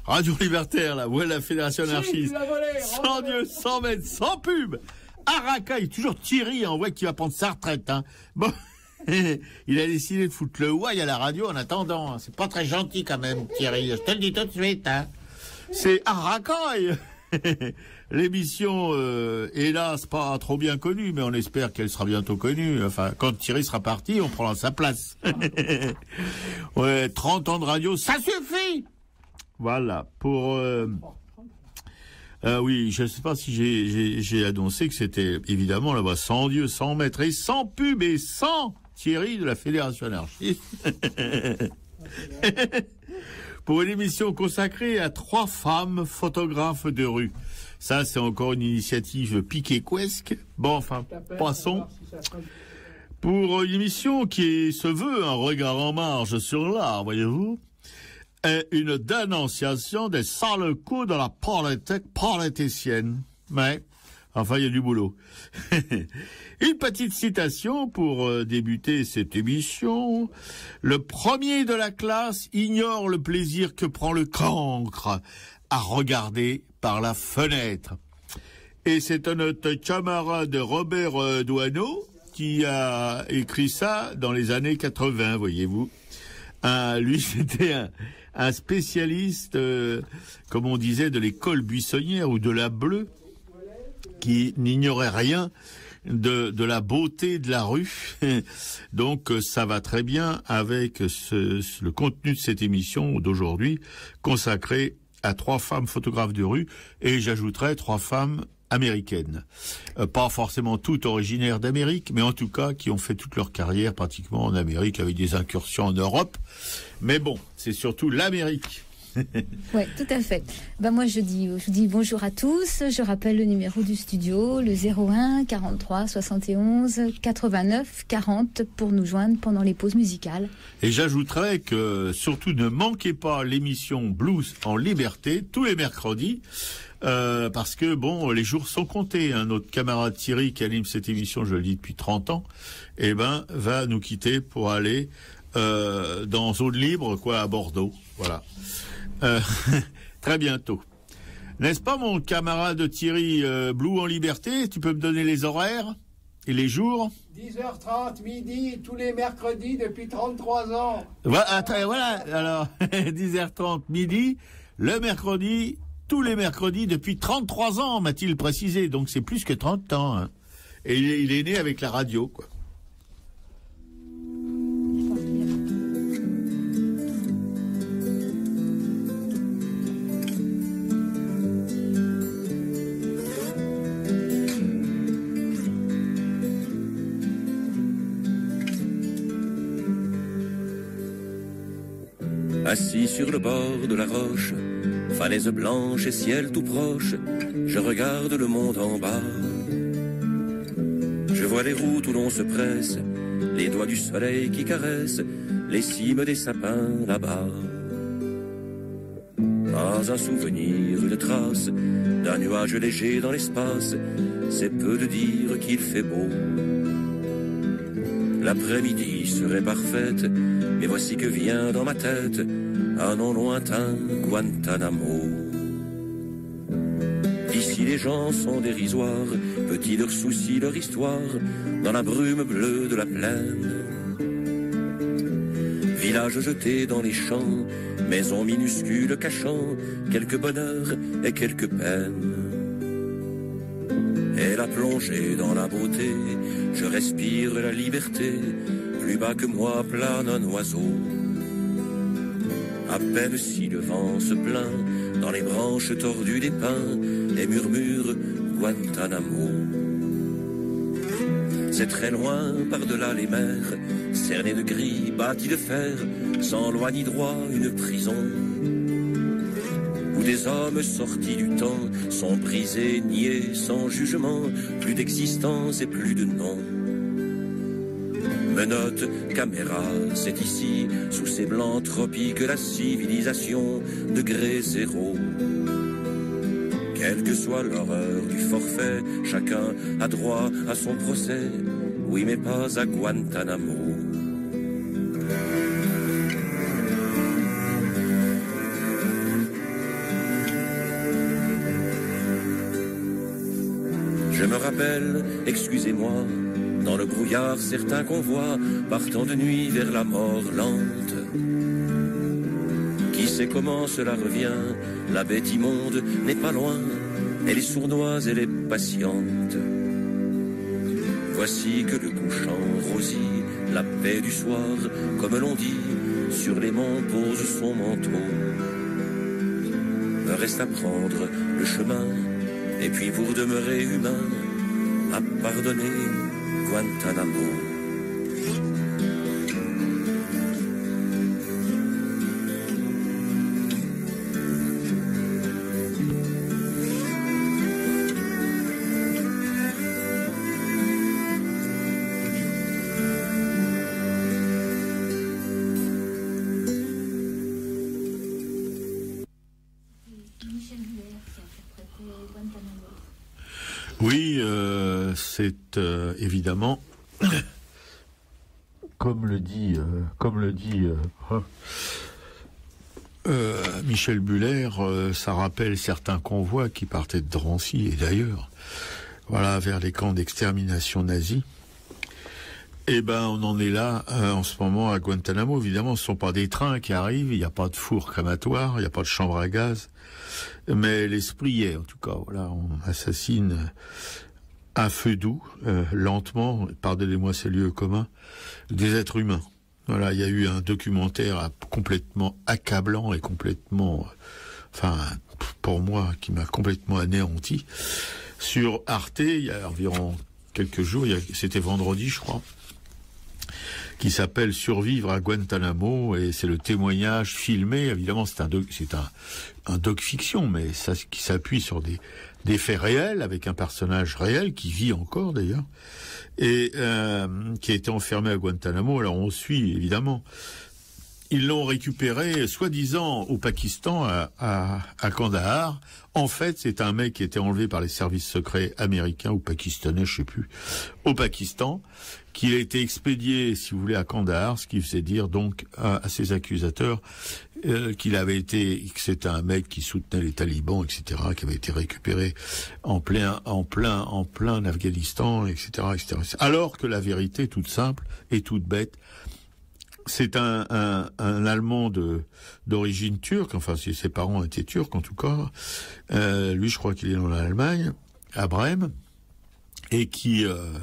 Radio Libertaire, la voix de la Fédération anarchiste. Sans Dieu, sans mètres, sans pub. Araka, il est toujours Thierry, on voit qu'il va prendre sa retraite, hein. Bon. Il a décidé de foutre le ouaille à la radio en attendant. C'est pas très gentil quand même, Thierry. Je te le dis tout de suite, hein. C'est Aracaille. L'émission, hélas, pas trop bien connue, mais on espère qu'elle sera bientôt connue. Enfin, quand Thierry sera parti, on prendra sa place. Ouais, 30 ans de radio, ça suffit. Voilà, pour... oui, je ne sais pas si j'ai annoncé que c'était évidemment là-bas sans Dieu, sans maître et sans pub et sans Thierry de la Fédération anarchiste. Pour une émission consacrée à 3 femmes photographes de rue. Ça, c'est encore une initiative piquet-quesque. Bon, enfin, passons. Pour une émission qui se veut un regard en marge sur l'art, voyez-vous, est une dénonciation des sales coups de la politique politicienne. Mais, enfin, il y a du boulot. Une petite citation pour débuter cette émission. Le premier de la classe ignore le plaisir que prend le cancre à regarder par la fenêtre. Et c'est notre camarade Robert Doisneau qui a écrit ça dans les années 80, voyez-vous. Lui, c'était un spécialiste, comme on disait, de l'école buissonnière ou de la bleue, qui n'ignorait rien de la beauté de la rue. Donc ça va très bien avec le contenu de cette émission d'aujourd'hui, consacrée à 3 femmes photographes de rue, et j'ajouterai 3 femmes américaines. Pas forcément toutes originaires d'Amérique, mais en tout cas qui ont fait toute leur carrière pratiquement en Amérique avec des incursions en Europe. Mais bon, c'est surtout l'Amérique. Ouais, tout à fait. Ben moi je dis bonjour à tous. Je rappelle le numéro du studio, le 01 43 71 89 40 pour nous joindre pendant les pauses musicales. Et j'ajouterais que surtout ne manquez pas l'émission Blues en liberté tous les mercredis. Parce que bon, les jours sont comptés, hein. Notre camarade Thierry qui anime cette émission, je le dis depuis 30 ans, va nous quitter pour aller dans zone libre, quoi, à Bordeaux. Voilà. Très bientôt. N'est-ce pas, mon camarade Thierry, Blue en liberté? Tu peux me donner les horaires et les jours? 10h30 midi tous les mercredis depuis 33 ans. Voilà, alors 10h30 midi le mercredi, tous les mercredis depuis 33 ans, m'a-t-il précisé. Donc c'est plus que 30 ans, hein. Et il est né avec la radio, quoi. Assis sur le bord de la roche, falaise blanche et ciel tout proche, je regarde le monde en bas. Je vois les routes où l'on se presse, les doigts du soleil qui caressent les cimes des sapins là-bas. Pas un souvenir, une trace d'un nuage léger dans l'espace, c'est peu de dire qu'il fait beau. L'après-midi serait parfaite, mais voici que vient dans ma tête un nom lointain, Guantanamo. Ici les gens sont dérisoires, petits leurs soucis, leur histoire, dans la brume bleue de la plaine. Village jeté dans les champs, maisons minuscules cachant quelques bonheurs et quelques peines. Et la plongée dans la beauté, je respire la liberté, plus bas que moi plane un oiseau. À peine si le vent se plaint dans les branches tordues des pins et murmure Guantanamo. C'est très loin par-delà les mers, cerné de gris, bâti de fer, sans loi ni droit, une prison où des hommes sortis du temps sont brisés, niés, sans jugement, plus d'existence et plus de nom. Menottes, caméra, c'est ici, sous ces blancs tropiques, la civilisation, degré zéro. Quelle que soit l'horreur du forfait, chacun a droit à son procès, oui mais pas à Guantanamo. rappelle, excusez-moi, dans le brouillard certains convois, partant de nuit vers la mort lente. Qui sait comment cela revient, la bête immonde n'est pas loin, elle est sournoise, elle est patiente. Voici que le couchant rosit, la paix du soir, comme l'on dit, sur les monts pose son manteau. Me reste à prendre le chemin, et puis pour demeurer humain, à pardonner Guantanamo. Oui, c'est évidemment, comme le dit Michel Buller, ça rappelle certains convois qui partaient de Drancy et d'ailleurs, voilà, vers les camps d'extermination nazis. Eh ben, on en est là en ce moment à Guantanamo. Évidemment, ce ne sont pas des trains qui arrivent, il n'y a pas de four crématoire, il n'y a pas de chambre à gaz, mais l'esprit y est, en tout cas. Voilà, on assassine à feu doux, lentement, pardonnez-moi ces lieux communs, des êtres humains. Voilà, il y a eu un documentaire complètement accablant et complètement, pour moi, qui m'a complètement anéanti, sur Arte, il y a environ quelques jours, c'était vendredi, je crois, qui s'appelle Survivre à Guantanamo, et c'est le témoignage filmé, évidemment c'est un doc-fiction, mais ça qui s'appuie sur des faits réels, avec un personnage réel, qui vit encore d'ailleurs, et qui a été enfermé à Guantanamo. Alors on suit, évidemment, ils l'ont récupéré, soi-disant, au Pakistan, à Kandahar. En fait, c'est un mec qui était enlevé par les services secrets américains ou pakistanais, je sais plus, au Pakistan, qui a été expédié, si vous voulez, à Kandahar, ce qui faisait dire donc à ses accusateurs que c'était un mec qui soutenait les talibans, etc., qui avait été récupéré en plein Afghanistan, etc., etc. Alors que la vérité, toute simple et toute bête, c'est un Allemand d'origine turque, enfin ses parents étaient turcs en tout cas. Lui, je crois qu'il est dans l'Allemagne, à Brême, et qui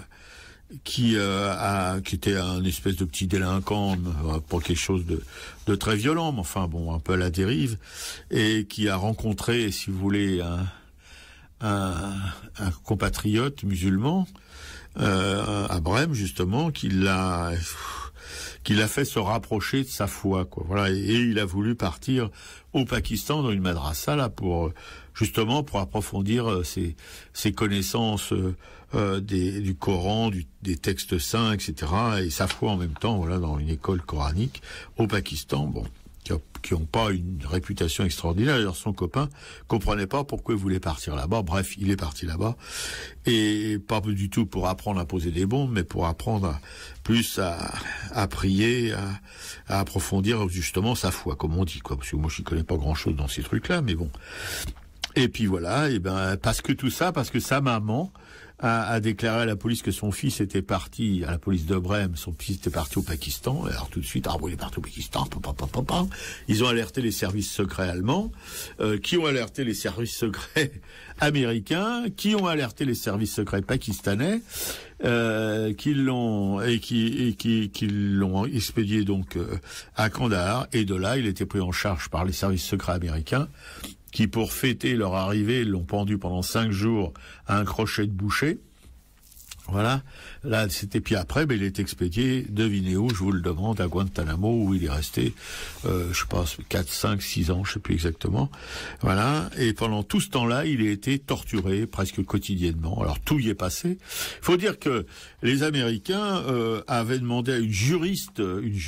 était un espèce de petit délinquant, pas quelque chose de très violent, mais enfin bon, un peu à la dérive, et qui a rencontré, si vous voulez, un compatriote musulman à Brême justement, qui l'a fait se rapprocher de sa foi, quoi. Voilà, et il a voulu partir au Pakistan dans une madrasa là pour approfondir ses connaissances du Coran, des textes saints, etc. et sa foi en même temps, voilà, dans une école coranique au Pakistan, bon, qui n'ont pas une réputation extraordinaire. Alors son copain comprenait pas pourquoi il voulait partir là-bas. Bref, il est parti là-bas, et pas du tout pour apprendre à poser des bombes, mais pour apprendre plus à prier, à approfondir justement sa foi, comme on dit, quoi. Parce que moi, je connais pas grand-chose dans ces trucs-là, mais bon. Et puis voilà, et parce que sa maman a déclaré à la police que son fils était parti, à la police de Brême, son fils était parti au Pakistan. Alors tout de suite, il est parti au Pakistan, ils ont alerté les services secrets allemands, qui ont alerté les services secrets américains, qui ont alerté les services secrets pakistanais, qui l'ont expédié donc à Kandahar, et de là, il était pris en charge par les services secrets américains, qui, pour fêter leur arrivée, l'ont pendu pendant 5 jours à un crochet de boucher. Voilà. Là, c'était, puis après, il est expédié, devinez où, je vous le demande, à Guantanamo, où il est resté, je sais pas, 4, 5, 6 ans, je sais plus exactement. Voilà. Et pendant tout ce temps-là, il a été torturé presque quotidiennement. Alors, tout y est passé. Il faut dire que les Américains avaient demandé à une juriste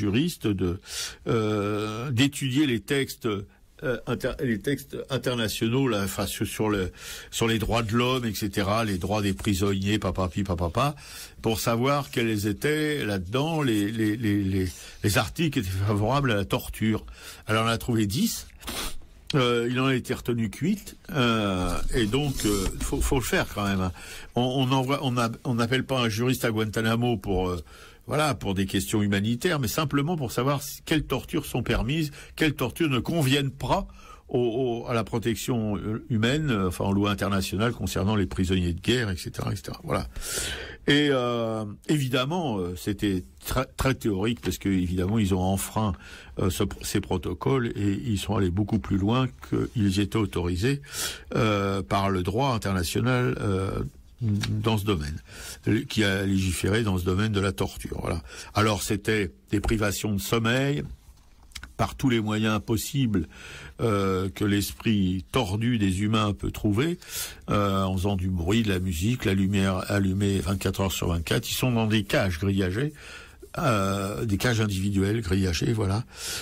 d'étudier les textes internationaux là, enfin sur les droits de l'homme, etc., les droits des prisonniers, pour savoir quels étaient là-dedans les articles qui étaient favorables à la torture. Alors on a trouvé 10, Il en a été retenu 8, et donc faut le faire quand même. On n'appelle pas un juriste à Guantanamo pour des questions humanitaires, mais simplement pour savoir quelles tortures sont permises, quelles tortures ne conviennent pas à la protection humaine, en loi internationale concernant les prisonniers de guerre, etc., etc. Voilà. Et évidemment, c'était très théorique parce que évidemment ils ont enfreint ces protocoles et ils sont allés beaucoup plus loin qu'ils étaient autorisés par le droit international dans ce domaine, qui a légiféré dans ce domaine de la torture. Voilà. Alors c'était des privations de sommeil par tous les moyens possibles que l'esprit tordu des humains peut trouver, en faisant du bruit, de la musique, la lumière allumée 24 heures sur 24. Ils sont dans des cages grillagées, des cages individuelles grillagées, voilà.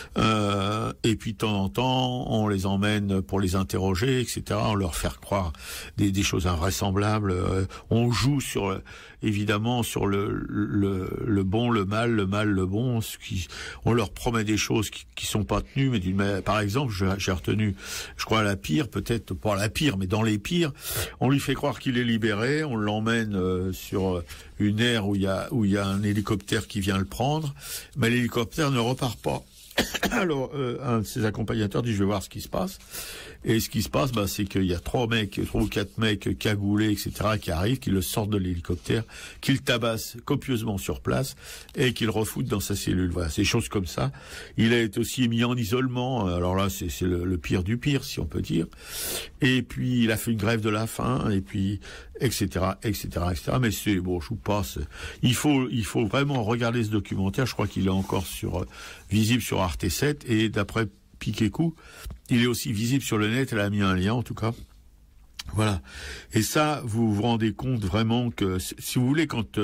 Et puis de temps en temps, on les emmène pour les interroger, etc. On leur fait croire des choses invraisemblables. On joue évidemment sur le bon, le mal, le bon. On leur promet des choses qui sont pas tenues, mais par exemple, j'ai retenu, je crois la pire, peut-être pas la pire, mais dans les pires, on lui fait croire qu'il est libéré, on l'emmène sur une aire où il y a un hélicoptère qui vient le prendre, mais l'hélicoptère ne repart pas. Alors, un de ses accompagnateurs dit, je vais voir ce qui se passe. Et ce qui se passe, c'est qu'il y a 3 ou 4 mecs cagoulés, etc., qui arrivent, qui le sortent de l'hélicoptère, qui le tabassent copieusement sur place et qui le refoutent dans sa cellule. Voilà, ces choses comme ça. Il a été aussi mis en isolement. Alors là, c'est le pire du pire, si on peut dire. Et puis, il a fait une grève de la faim, et puis, etc., etc., etc. Mais je vous passe. Il faut vraiment regarder ce documentaire. Je crois qu'il est encore visible sur Arte 7, et d'après Piquet-Coup, il est aussi visible sur le net. Elle a mis un lien, en tout cas. Voilà. Et ça, vous vous rendez compte vraiment que, si vous voulez, quand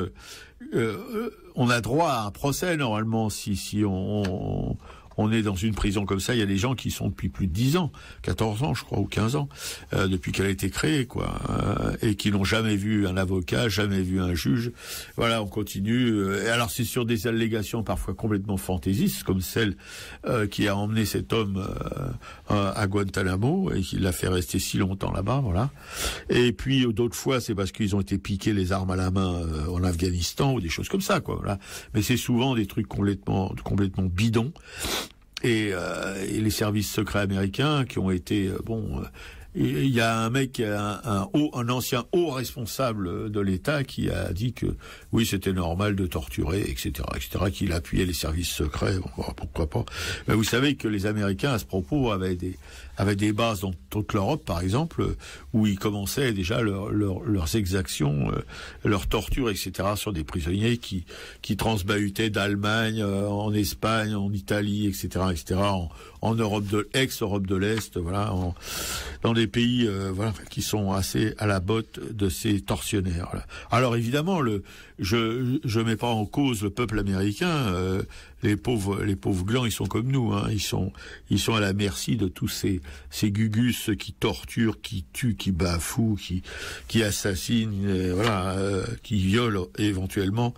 on a droit à un procès, normalement, si on est dans une prison comme ça, il y a des gens qui sont depuis plus de 10 ans, 14 ans, je crois, ou 15 ans, depuis qu'elle a été créée, quoi, et qui n'ont jamais vu un avocat, jamais vu un juge. Voilà, on continue. Et alors, c'est sur des allégations parfois complètement fantaisistes, comme celle qui a emmené cet homme à Guantanamo et qui l'a fait rester si longtemps là-bas, voilà. Et puis, d'autres fois, c'est parce qu'ils ont été piqués les armes à la main en Afghanistan, ou des choses comme ça, quoi, voilà. Mais c'est souvent des trucs complètement bidons. Et les services secrets américains qui ont été il y a un mec, un ancien haut responsable de l'État qui a dit que oui, c'était normal de torturer, etc., qu'il appuyait les services secrets. Bon, pourquoi pas. Mais vous savez que les Américains, à ce propos, avaient des bases dans toute l'Europe, par exemple, où ils commençaient déjà leurs exactions, leurs tortures, etc., sur des prisonniers qui transbahutaient d'Allemagne, en Espagne, en Italie, etc., en Europe ex-Europe de l'Est, voilà, dans des pays, qui sont assez à la botte de ces tortionnaires. Voilà. Alors évidemment, je mets pas en cause le peuple américain. Les pauvres glands, ils sont comme nous, hein. Ils sont à la merci de tous ces gugus qui torturent, qui tuent, qui bafouent, qui assassinent, qui violent éventuellement,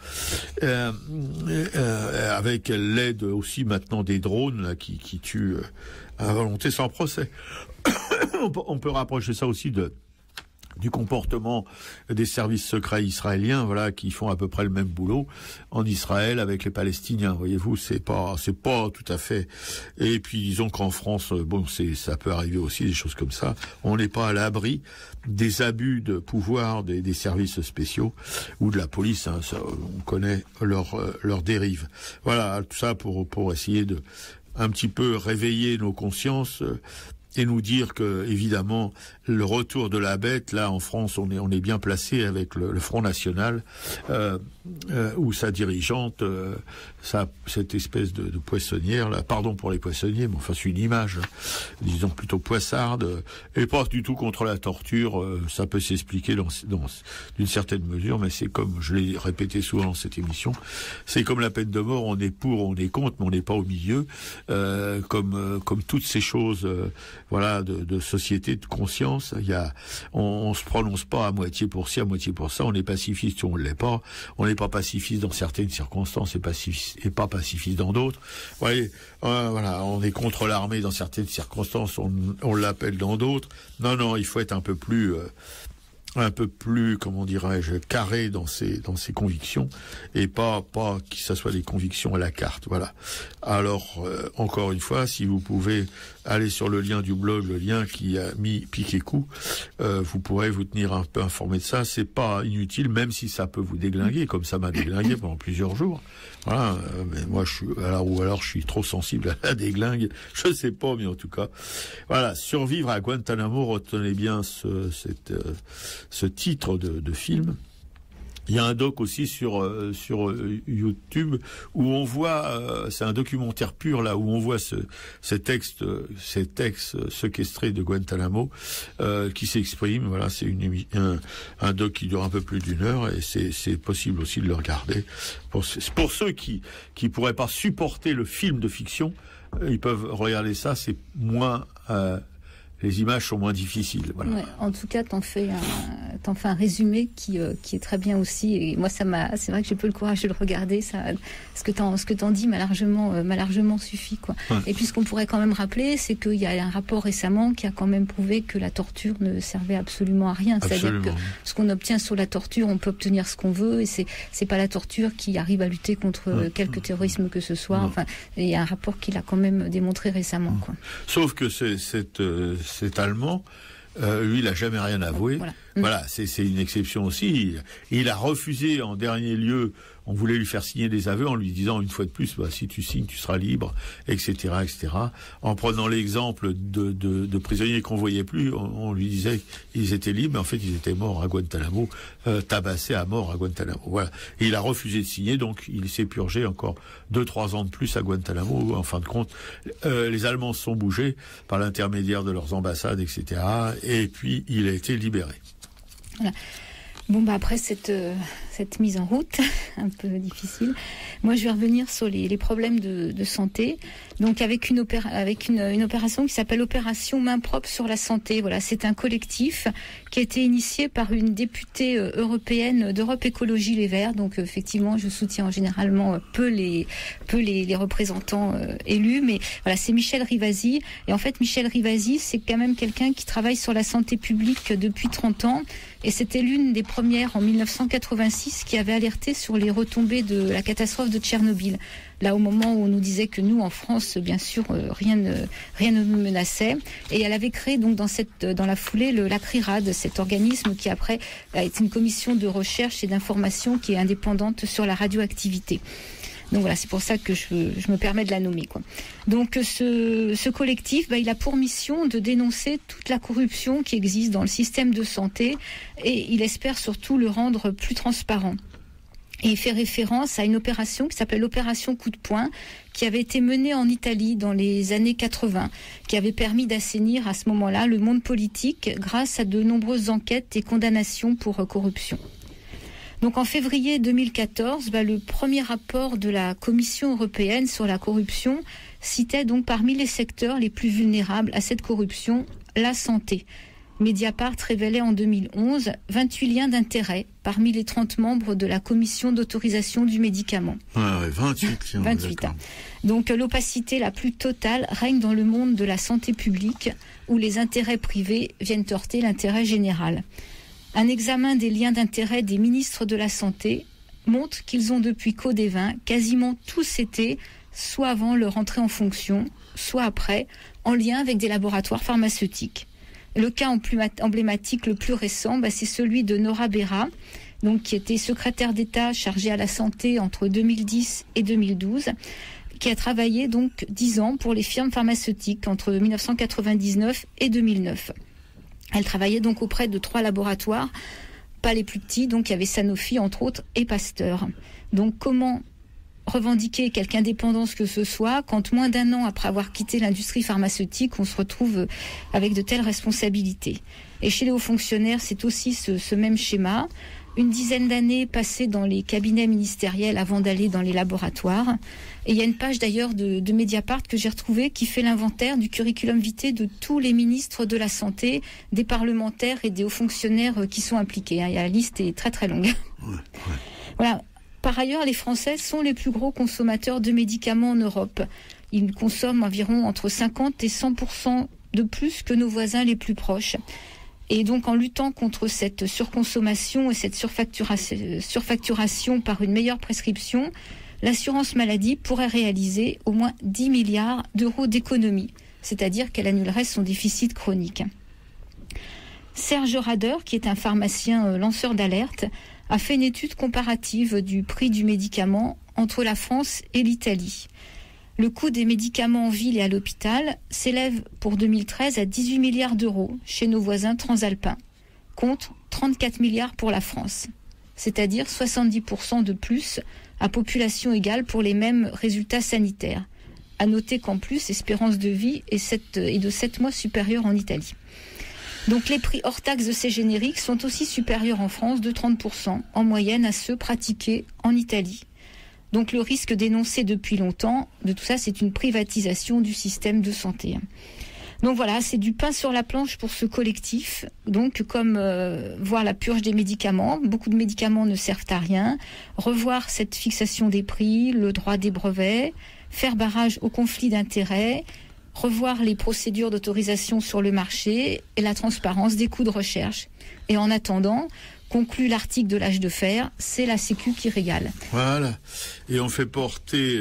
avec l'aide aussi maintenant des drones là, qui tuent à volonté sans procès. On peut rapprocher ça aussi du comportement des services secrets israéliens, voilà, qui font à peu près le même boulot en Israël avec les Palestiniens. Voyez-vous, c'est pas tout à fait. Et puis disons qu'en France, ça peut arriver aussi des choses comme ça. On n'est pas à l'abri des abus de pouvoir des services spéciaux ou de la police. Hein, ça, on connaît leur dérive. Voilà, tout ça pour essayer de un petit peu réveiller nos consciences. Et nous dire que, évidemment, le retour de la bête, là, en France, on est bien placé avec le Front National, où sa dirigeante, cette espèce de poissonnière, là, pardon pour les poissonniers, mais enfin, c'est une image, disons plutôt poissarde, et pas du tout contre la torture. Ça peut s'expliquer d'une certaine mesure, mais c'est comme, je l'ai répété souvent dans cette émission, c'est comme la peine de mort, on est pour, on est contre, mais on n'est pas au milieu, comme toutes ces choses, de société, de conscience. On se prononce pas à moitié pour ci, à moitié pour ça. On est pacifiste ou on l'est pas. On n'est pas pacifiste dans certaines circonstances et pas pacifiste dans d'autres. Vous voyez, on est contre l'armée dans certaines circonstances, on l'appelle dans d'autres. Non, il faut être un peu plus, comment dirais-je, carré dans ses convictions, et pas que ça soit des convictions à la carte. Voilà. Alors, encore une fois, si vous pouvez aller sur le lien du blog, le lien qui a mis Pic et Coup, vous pourrez vous tenir un peu informé de ça. C'est pas inutile, même si ça peut vous déglinguer, comme ça m'a déglingué pendant plusieurs jours. Voilà. Mais moi, alors je suis trop sensible à la déglingue. Je sais pas, mais en tout cas, voilà. Survivre à Guantanamo, retenez bien ce titre de film. Il y a un doc aussi sur YouTube où on voit, c'est un documentaire pur là, où on voit ces textes séquestrés de Guantanamo qui s'expriment. Voilà, c'est un doc qui dure un peu plus d'1 heure, et c'est possible aussi de le regarder. Pour ceux qui pourraient pas supporter le film de fiction, ils peuvent regarder ça. C'est moins les images sont moins difficiles. Voilà. Ouais, en tout cas, t'en fais un résumé qui est très bien aussi. Et moi, c'est vrai que j'ai peu le courage de le regarder. Ce que t'en dis m'a largement suffi, quoi. Ouais. Et puis, ce qu'on pourrait quand même rappeler, c'est qu'il y a un rapport récemment qui a quand même prouvé que la torture ne servait absolument à rien. C'est-à-dire que ce qu'on obtient sur la torture, on peut obtenir ce qu'on veut, et c'est pas la torture qui arrive à lutter contre quelque terrorisme que ce soit. Enfin, il y a un rapport qui l'a quand même démontré récemment, quoi. Sauf que cet Allemand, lui, il n'a jamais rien avoué. Voilà, c'est une exception aussi. Il a refusé en dernier lieu. On voulait lui faire signer des aveux en lui disant une fois de plus, si tu signes, tu seras libre, etc., etc. En prenant l'exemple de prisonniers qu'on voyait plus, on lui disait qu'ils étaient libres, mais en fait, ils étaient morts à Guantanamo, tabassés à mort à Guantanamo. Voilà. Et il a refusé de signer, donc il s'est purgé encore 2-3 ans de plus à Guantanamo. En fin de compte, les Allemands se sont bougés par l'intermédiaire de leurs ambassades, etc. Et puis, il a été libéré. Voilà. Bon, après cette mise en route, un peu difficile, moi je vais revenir sur les problèmes de santé. Donc avec une opération qui s'appelle Opération Main propre sur la santé. Voilà, c'est un collectif qui a été initié par une députée européenne d'Europe Écologie Les Verts. Donc effectivement, je soutiens généralement peu les représentants élus, mais voilà, c'est Michel Rivasi. Et en fait, Michel Rivasi, c'est quand même quelqu'un qui travaille sur la santé publique depuis 30 ans. Et c'était l'une des premières en 1986 qui avait alerté sur les retombées de la catastrophe de Tchernobyl. Là, au moment où on nous disait que nous, en France, bien sûr, rien ne nous menaçait. Et elle avait créé donc dans la foulée la CRIRAD, cet organisme qui après a été une commission de recherche et d'information qui est indépendante sur la radioactivité. Donc voilà, c'est pour ça que je me permets de la nommer, quoi. Donc ce collectif, il a pour mission de dénoncer toute la corruption qui existe dans le système de santé, et il espère surtout le rendre plus transparent. Et il fait référence à une opération qui s'appelle l'opération Coup de poing, qui avait été menée en Italie dans les années 80, qui avait permis d'assainir à ce moment-là le monde politique grâce à de nombreuses enquêtes et condamnations pour corruption. Donc en février 2014, le premier rapport de la Commission européenne sur la corruption citait donc parmi les secteurs les plus vulnérables à cette corruption, la santé. Mediapart révélait en 2011 28 liens d'intérêt parmi les 30 membres de la Commission d'autorisation du médicament. Ah ouais, 28. 28 ans. Donc l'opacité la plus totale règne dans le monde de la santé publique, où les intérêts privés viennent heurter l'intérêt général. Un examen des liens d'intérêt des ministres de la Santé montre qu'ils ont depuis qu'au des 20 quasiment tous été, soit avant leur entrée en fonction, soit après, en lien avec des laboratoires pharmaceutiques. Le cas emblématique le plus récent, c'est celui de Nora Berra, donc, qui était secrétaire d'État chargée à la santé entre 2010 et 2012, qui a travaillé donc 10 ans pour les firmes pharmaceutiques entre 1999 et 2009. Elle travaillait donc auprès de 3 laboratoires, pas les plus petits, donc il y avait Sanofi entre autres et Pasteur. Donc comment revendiquer quelque indépendance que ce soit quand moins d'1 an après avoir quitté l'industrie pharmaceutique, on se retrouve avec de telles responsabilités. Et chez les hauts fonctionnaires, c'est aussi ce même schéma. une dizaine d'années passées dans les cabinets ministériels avant d'aller dans les laboratoires. Et il y a une page d'ailleurs de Mediapart que j'ai retrouvée qui fait l'inventaire du curriculum vitae de tous les ministres de la Santé, des parlementaires et des hauts fonctionnaires qui sont impliqués. La liste est très très longue. Voilà. Par ailleurs, les Français sont les plus gros consommateurs de médicaments en Europe. Ils consomment environ entre 50 et 100% de plus que nos voisins les plus proches. Et donc, en luttant contre cette surconsommation et cette surfacturation par une meilleure prescription, l'assurance maladie pourrait réaliser au moins 10 milliards d'euros d'économies, c'est-à-dire qu'elle annulerait son déficit chronique. Serge Rader, qui est un pharmacien lanceur d'alerte, a fait une étude comparative du prix du médicament entre la France et l'Italie. Le coût des médicaments en ville et à l'hôpital s'élève pour 2013 à 18 milliards d'euros chez nos voisins transalpins, contre 34 milliards pour la France, c'est-à-dire 70% de plus à population égale pour les mêmes résultats sanitaires. À noter qu'en plus, l'espérance de vie est de 7 mois supérieure en Italie. Donc les prix hors taxe de ces génériques sont aussi supérieurs en France de 30% en moyenne à ceux pratiqués en Italie. Donc le risque dénoncé depuis longtemps de tout ça, c'est une privatisation du système de santé. Donc voilà, c'est du pain sur la planche pour ce collectif. Donc comme voir la purge des médicaments, beaucoup de médicaments ne servent à rien, revoir cette fixation des prix, le droit des brevets, faire barrage au conflit d'intérêts, revoir les procédures d'autorisation sur le marché et la transparence des coûts de recherche. Et en attendant, conclut l'article de l'âge de fer, c'est la Sécu qui régale. Voilà. Et on fait porter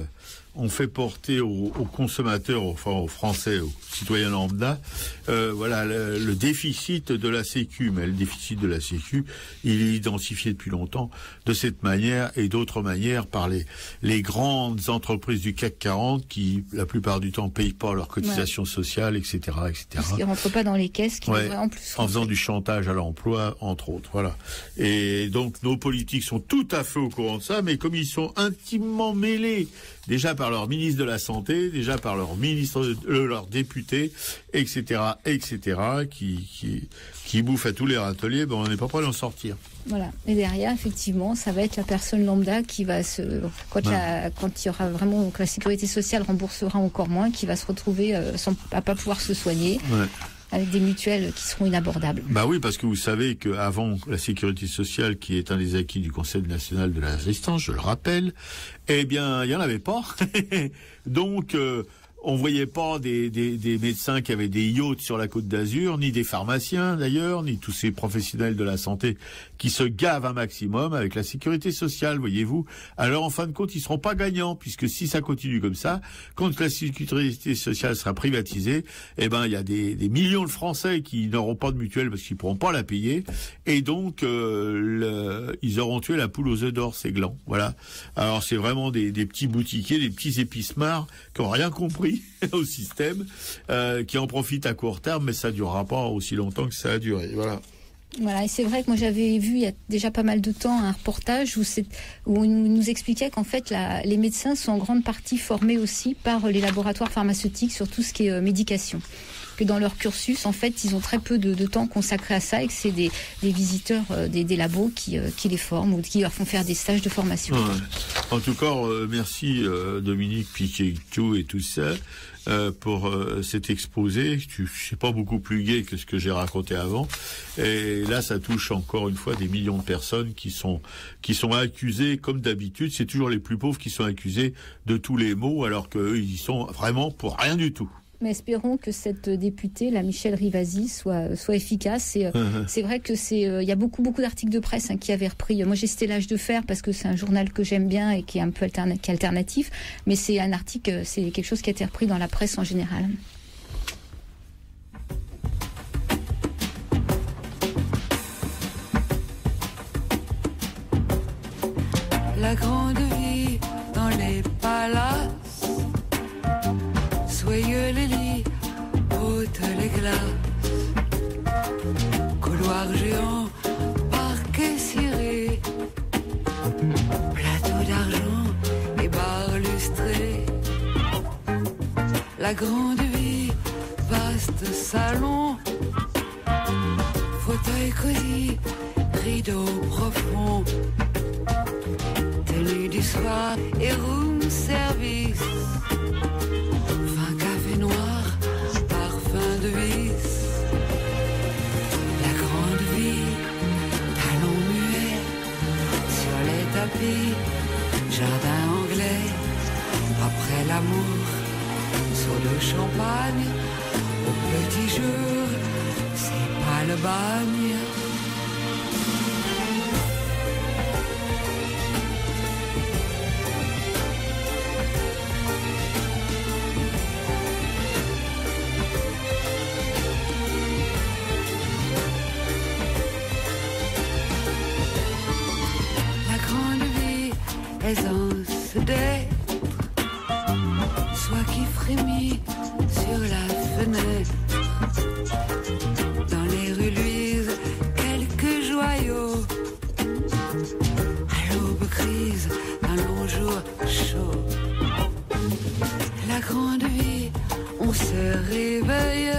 aux consommateurs, enfin aux Français, aux citoyens lambda, voilà le déficit de la Sécu. Mais le déficit de la Sécu, il est identifié depuis longtemps de cette manière et d'autres manières par les grandes entreprises du CAC 40 qui, la plupart du temps, payent pas leurs cotisations sociales, etc., etc. Parce qu'ils rentrent pas dans les caisses, qui devraient en plus rentrer. En faisant du chantage à l'emploi, entre autres. Voilà. Et donc, nos politiques sont tout à fait au courant de ça, mais comme ils sont intimement mêlés, déjà par leur ministre de la Santé, déjà par leur ministre, leurs députés, etc., qui bouffent à tous les râteliers, on n'est pas prêt d'en sortir. Voilà. Et derrière, effectivement, ça va être la personne lambda qui va quand il y aura vraiment, donc la sécurité sociale remboursera encore moins, qui va se retrouver à pas pouvoir se soigner. Ouais. Avec des mutuelles qui seront inabordables. Bah oui, parce que vous savez qu'avant la sécurité sociale, qui est un des acquis du Conseil national de la résistance, je le rappelle, eh bien, il y en avait pas. Donc, on voyait pas des médecins qui avaient des yachts sur la Côte d'Azur, ni des pharmaciens d'ailleurs, ni tous ces professionnels de la santé qui se gavent un maximum avec la sécurité sociale, voyez-vous. Alors en fin de compte, ils seront pas gagnants, puisque si ça continue comme ça, quand la sécurité sociale sera privatisée, eh ben il y a des millions de Français qui n'auront pas de mutuelle parce qu'ils pourront pas la payer, et donc ils auront tué la poule aux œufs d'or, ces glands. Voilà. Alors c'est vraiment des petits boutiquiers, des petits épismards qui ont rien compris au système, qui en profitent à court terme, mais ça durera pas aussi longtemps que ça a duré. Voilà. Voilà, et c'est vrai que moi j'avais vu il y a déjà pas mal de temps un reportage où on nous expliquait qu'en fait les médecins sont en grande partie formés aussi par les laboratoires pharmaceutiques sur tout ce qui est médication. Que dans leur cursus, en fait, ils ont très peu de temps consacré à ça et que c'est des visiteurs des labos qui les forment ou qui leur font faire des stages de formation. Ouais. En tout cas, merci Dominique Piquet-Tout et tout ça. Pour cet exposé, c'est pas beaucoup plus gai que ce que j'ai raconté avant. Et là, ça touche encore une fois des millions de personnes qui sont accusées, comme d'habitude. C'est toujours les plus pauvres qui sont accusés de tous les maux, alors qu'eux, ils y sont vraiment pour rien du tout. Mais espérons que cette députée, la Michèle Rivasi, soit efficace. Et, c'est vrai que il y a beaucoup d'articles de presse qui avaient repris. Moi, j'ai cité l'âge de fer parce que c'est un journal que j'aime bien et qui est un peu alternatif. Mais c'est un article, c'est quelque chose qui a été repris dans la presse en général. La grande vie dans les palaces. Soyeux les lits, hautes les glaces, couloirs géants, parquets cirés, plateau d'argent et barres lustrées. La grande vie, vaste salon, fauteuil cosy, rideau profond, tenue du soir et room service, fin café noir, parfum de vis, la grande vie, talons muets sur les tapis, jardin anglais, après l'amour, seau de champagne, au petit jour, c'est pas le bagne. Aisance d'être, soit qui frémit sur la fenêtre. Dans les rues luisent quelques joyaux. À l'aube grise, un long jour chaud. La grande vie, on se réveille.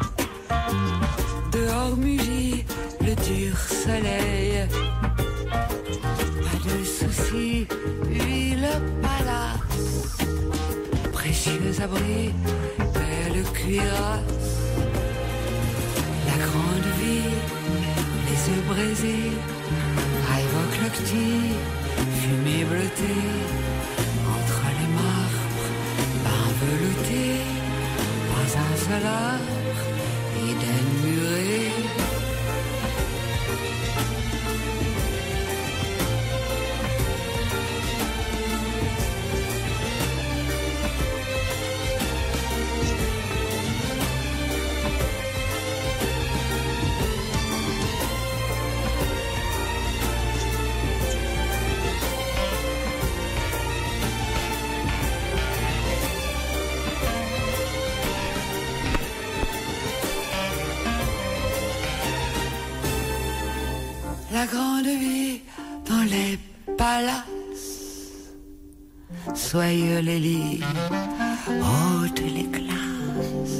Dehors mugit le dur soleil. Pas de soucis. Le palace, précieux abri, belle cuirasse, la grande vie, les yeux brisés, évoque l'octi, fumée bleutée, entre les marbres, bain velouté, pas un seul arbre, Éden muré. La grande vie dans les palaces, soyeux les lits, hautes les classes.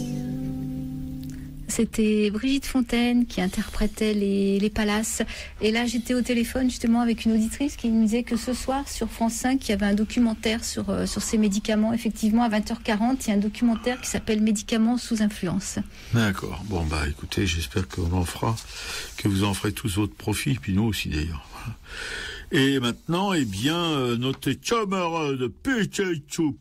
C'était Brigitte Fontaine qui interprétait les palaces. Et là, j'étais au téléphone justement avec une auditrice qui me disait que ce soir, sur France 5, il y avait un documentaire sur ces médicaments. Effectivement, à 20h40, il y a un documentaire qui s'appelle Médicaments sous influence. D'accord. Bon, bah écoutez, j'espère que vous en ferez tous votre profit, puis nous aussi d'ailleurs. Et maintenant, eh bien, notre camarade Pikachu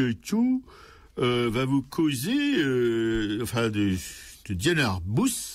va vous causer, de Diane Arbus,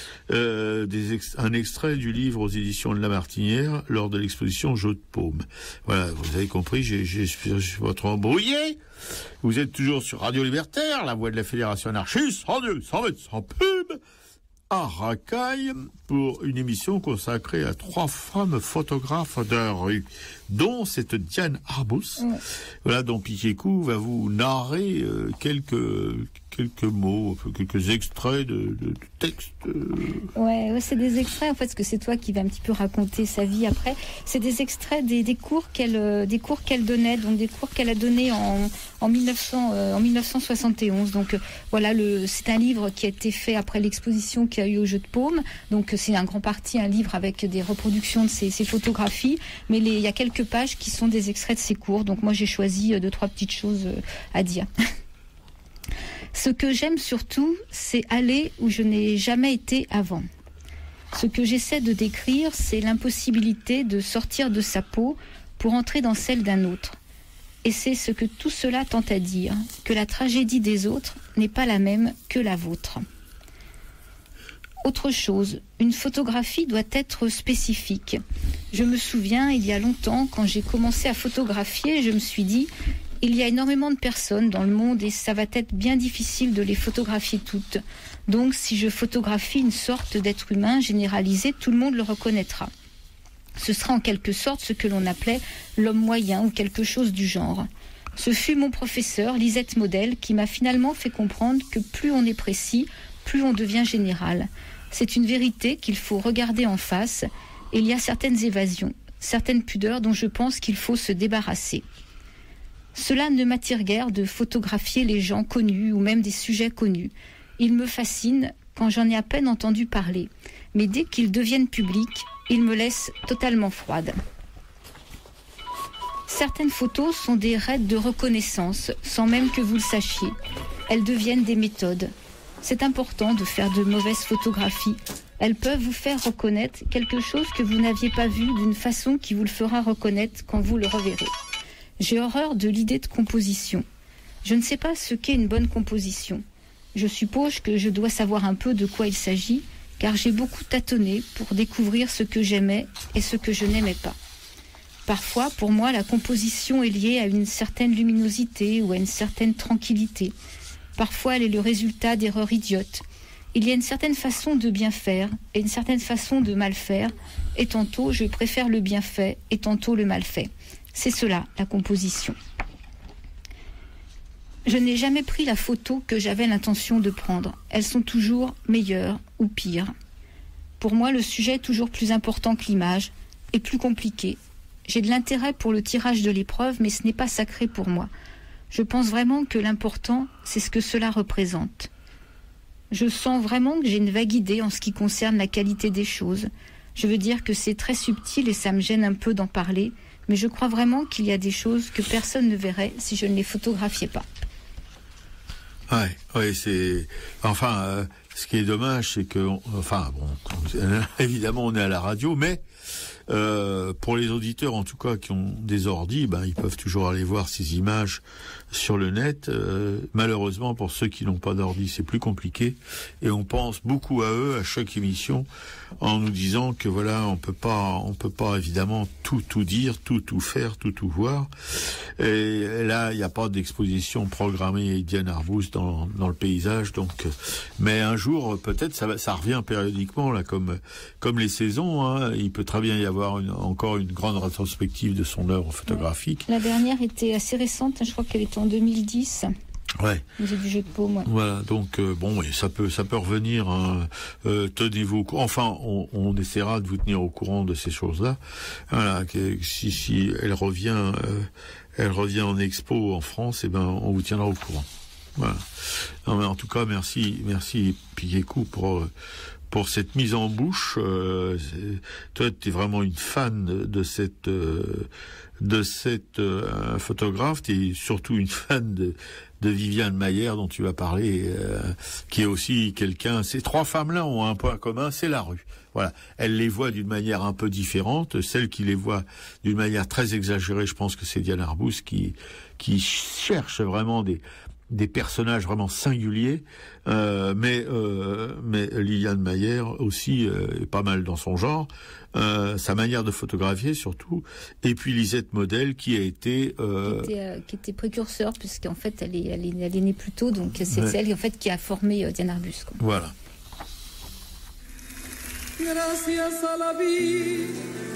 un extrait du livre aux éditions de La Martinière lors de l'exposition Jeux de Paume. Voilà, vous avez compris, je suis pas trop embrouillé. Vous êtes toujours sur Radio Libertaire, la voix de la Fédération anarchiste, 102, 100 mètres, sans pub, à Racaille, pour une émission consacrée à 3 femmes photographes de rue, dont cette Diane Arbus. Ouais. Voilà, dont Piquet-Cou va vous narrer quelques mots, quelques extraits de textes. Ouais, c'est des extraits en fait, parce que c'est toi qui vas un petit peu raconter sa vie après. C'est des extraits des cours qu'elle donnait, donc des cours qu'elle a donnés en 1971. Donc voilà, c'est un livre qui a été fait après l'exposition qu'il y a eu au Jeu de Paume. Donc c'est un grand parti, un livre avec des reproductions de ses photographies, mais il y a quelques pages qui sont des extraits de ses cours. Donc moi j'ai choisi 2-3 petites choses à dire. Ce que j'aime surtout, c'est aller où je n'ai jamais été avant. Ce que j'essaie de décrire, c'est l'impossibilité de sortir de sa peau pour entrer dans celle d'un autre. Et c'est ce que tout cela tente à dire, que la tragédie des autres n'est pas la même que la vôtre. Autre chose, une photographie doit être spécifique. Je me souviens, il y a longtemps, quand j'ai commencé à photographier, je me suis dit... Il y a énormément de personnes dans le monde et ça va être bien difficile de les photographier toutes. Donc, si je photographie une sorte d'être humain généralisé, tout le monde le reconnaîtra. Ce sera en quelque sorte ce que l'on appelait l'homme moyen ou quelque chose du genre. Ce fut mon professeur, Lisette Model, qui m'a finalement fait comprendre que plus on est précis, plus on devient général. C'est une vérité qu'il faut regarder en face et il y a certaines évasions, certaines pudeurs dont je pense qu'il faut se débarrasser. Cela ne m'attire guère de photographier les gens connus ou même des sujets connus. Il me fascine quand j'en ai à peine entendu parler. mais dès qu'ils deviennent publics, ils me laissent totalement froide. Certaines photos sont des raids de reconnaissance, sans même que vous le sachiez. Elles deviennent des méthodes. C'est important de faire de mauvaises photographies. Elles peuvent vous faire reconnaître quelque chose que vous n'aviez pas vu d'une façon qui vous le fera reconnaître quand vous le reverrez. J'ai horreur de l'idée de composition. Je ne sais pas ce qu'est une bonne composition. Je suppose que je dois savoir un peu de quoi il s'agit, car j'ai beaucoup tâtonné pour découvrir ce que j'aimais et ce que je n'aimais pas. Parfois, pour moi, la composition est liée à une certaine luminosité ou à une certaine tranquillité. Parfois, elle est le résultat d'erreurs idiotes. Il y a une certaine façon de bien faire et une certaine façon de mal faire, et tantôt je préfère le bien fait et tantôt le mal fait. C'est cela, la composition. Je n'ai jamais pris la photo que j'avais l'intention de prendre. Elles sont toujours meilleures ou pires. Pour moi, le sujet est toujours plus important que l'image et plus compliqué. J'ai de l'intérêt pour le tirage de l'épreuve, mais ce n'est pas sacré pour moi. Je pense vraiment que l'important, c'est ce que cela représente. Je sens vraiment que j'ai une vague idée en ce qui concerne la qualité des choses. Je veux dire que c'est très subtil et ça me gêne un peu d'en parler, mais je crois vraiment qu'il y a des choses que personne ne verrait si je ne les photographiais pas. Ouais, c'est... Enfin, ce qui est dommage, c'est que... évidemment, on est à la radio, mais... pour les auditeurs, en tout cas, qui ont des ordis, ils peuvent toujours aller voir ces images sur le net. Malheureusement, pour ceux qui n'ont pas d'ordi, c'est plus compliqué. Et on pense beaucoup à eux à chaque émission, en nous disant que voilà, on peut pas évidemment tout dire, tout faire, tout voir. Et là, il n'y a pas d'exposition programmée Diane Arbus dans le paysage, donc. Mais un jour, peut-être, ça revient périodiquement là, comme les saisons. Hein, il peut très bien y avoir encore une grande rétrospective de son œuvre photographique. La dernière était assez récente, je crois qu'elle était en 2010. Ouais. Musée du jeu de paume. Ouais. Voilà, donc ça peut revenir. Hein, tenez-vous au courant. Enfin, on essaiera de vous tenir au courant de ces choses-là. Voilà, si elle revient en expo en France, on vous tiendra au courant. Voilà. Non, mais en tout cas, merci Piquet-Cou pour cette mise en bouche. Toi, tu es vraiment une fan de cette photographe. Tu es surtout une fan de Viviane Maier, dont tu vas parler, qui est aussi quelqu'un... Ces trois femmes-là ont un point commun, c'est la rue. Voilà. Elles les voient d'une manière un peu différente. Celle qui les voit d'une manière très exagérée, je pense que c'est Diane Arbus qui cherche vraiment des personnages vraiment singuliers, mais Liliane Maier aussi est pas mal dans son genre, sa manière de photographier surtout, et puis Lisette Model qui a été qui était précurseur, puisqu'en fait elle est née plus tôt, donc c'est celle en fait qui a formé Diane Arbus, quoi. Voilà. Gracias a la vida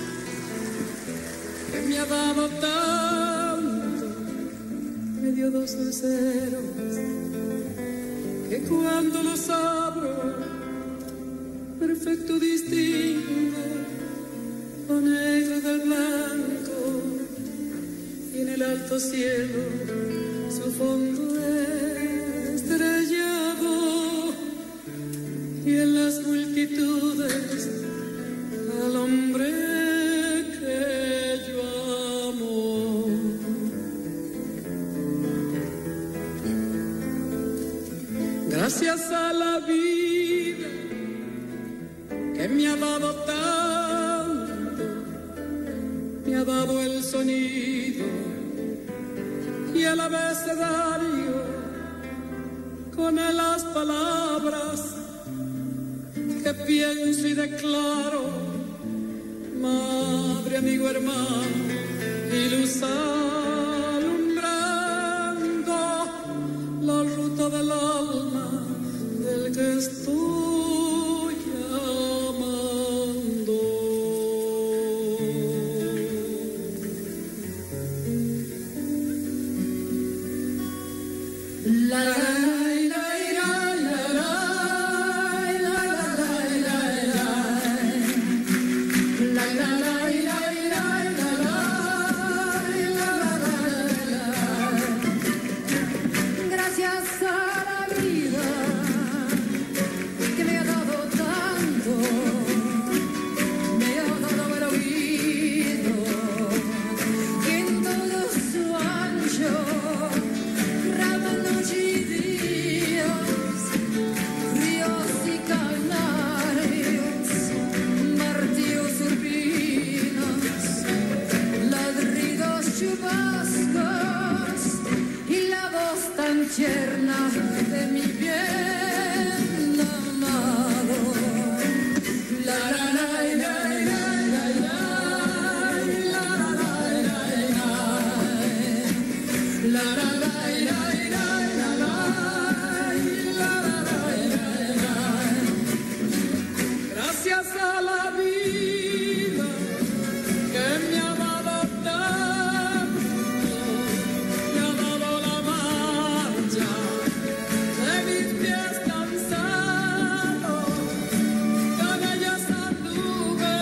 que me ha dado tanto, me dio dos luceros que cuando los abro perfecto distingue lo negro del blanco, y en el alto cielo su fondo estrellado, y en las multitudes al hombre que yo amo. Gracias a la vida que me ha dado tanto, me ha dado el sonido y el abecedario con las palabras que pienso y declaro, madre, amigo, hermano, y luz alumbrando la ruta del alma del que estoy amando. Gracias a la vida que me ha dado tanto, tierna de mi bien amado. La la la la la la la la la la la gracias a la vida que me ha dado tanto, me ha dado la marcha de mis pies cansados, con ellas anduve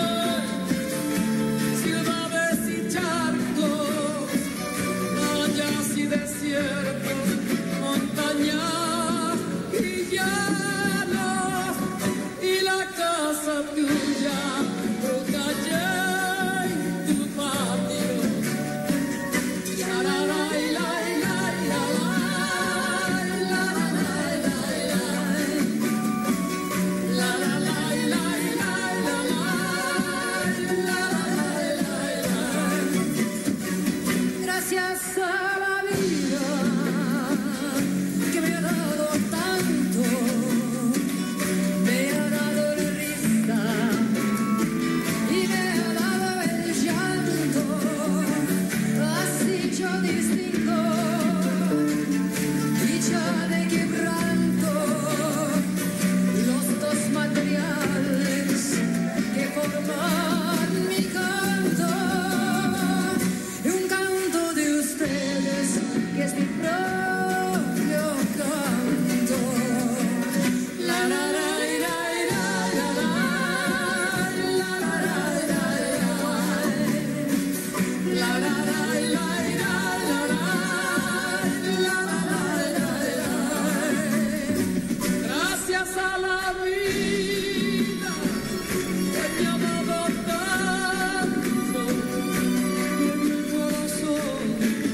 ciudades y charcos, vallas y desiertos, montañas y llanos, y la casa tuya, tu calle y tu patio. La la la la la la la la la la gracias a la vida que me ha dado tanto, me ha dado risa y me ha dado el llanto, así yo distingo dicha de quebranto, los dos materiales que forman mi canto, y un canto de ustedes que es mi propio canto. La la la la la la la la la la la gracias a la vida que me ha dado tanto, y en mi corazón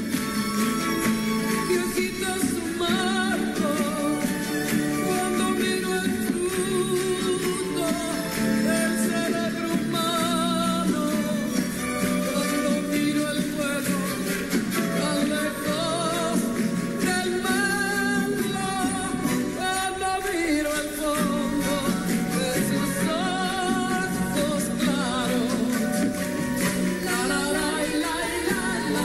Diosito su marco, cuando miro el fruto del cerebro humano, cuando miro el vuelo tan lejos del mundo, cuando miro el fondo de sus ojos claros. La la la la la la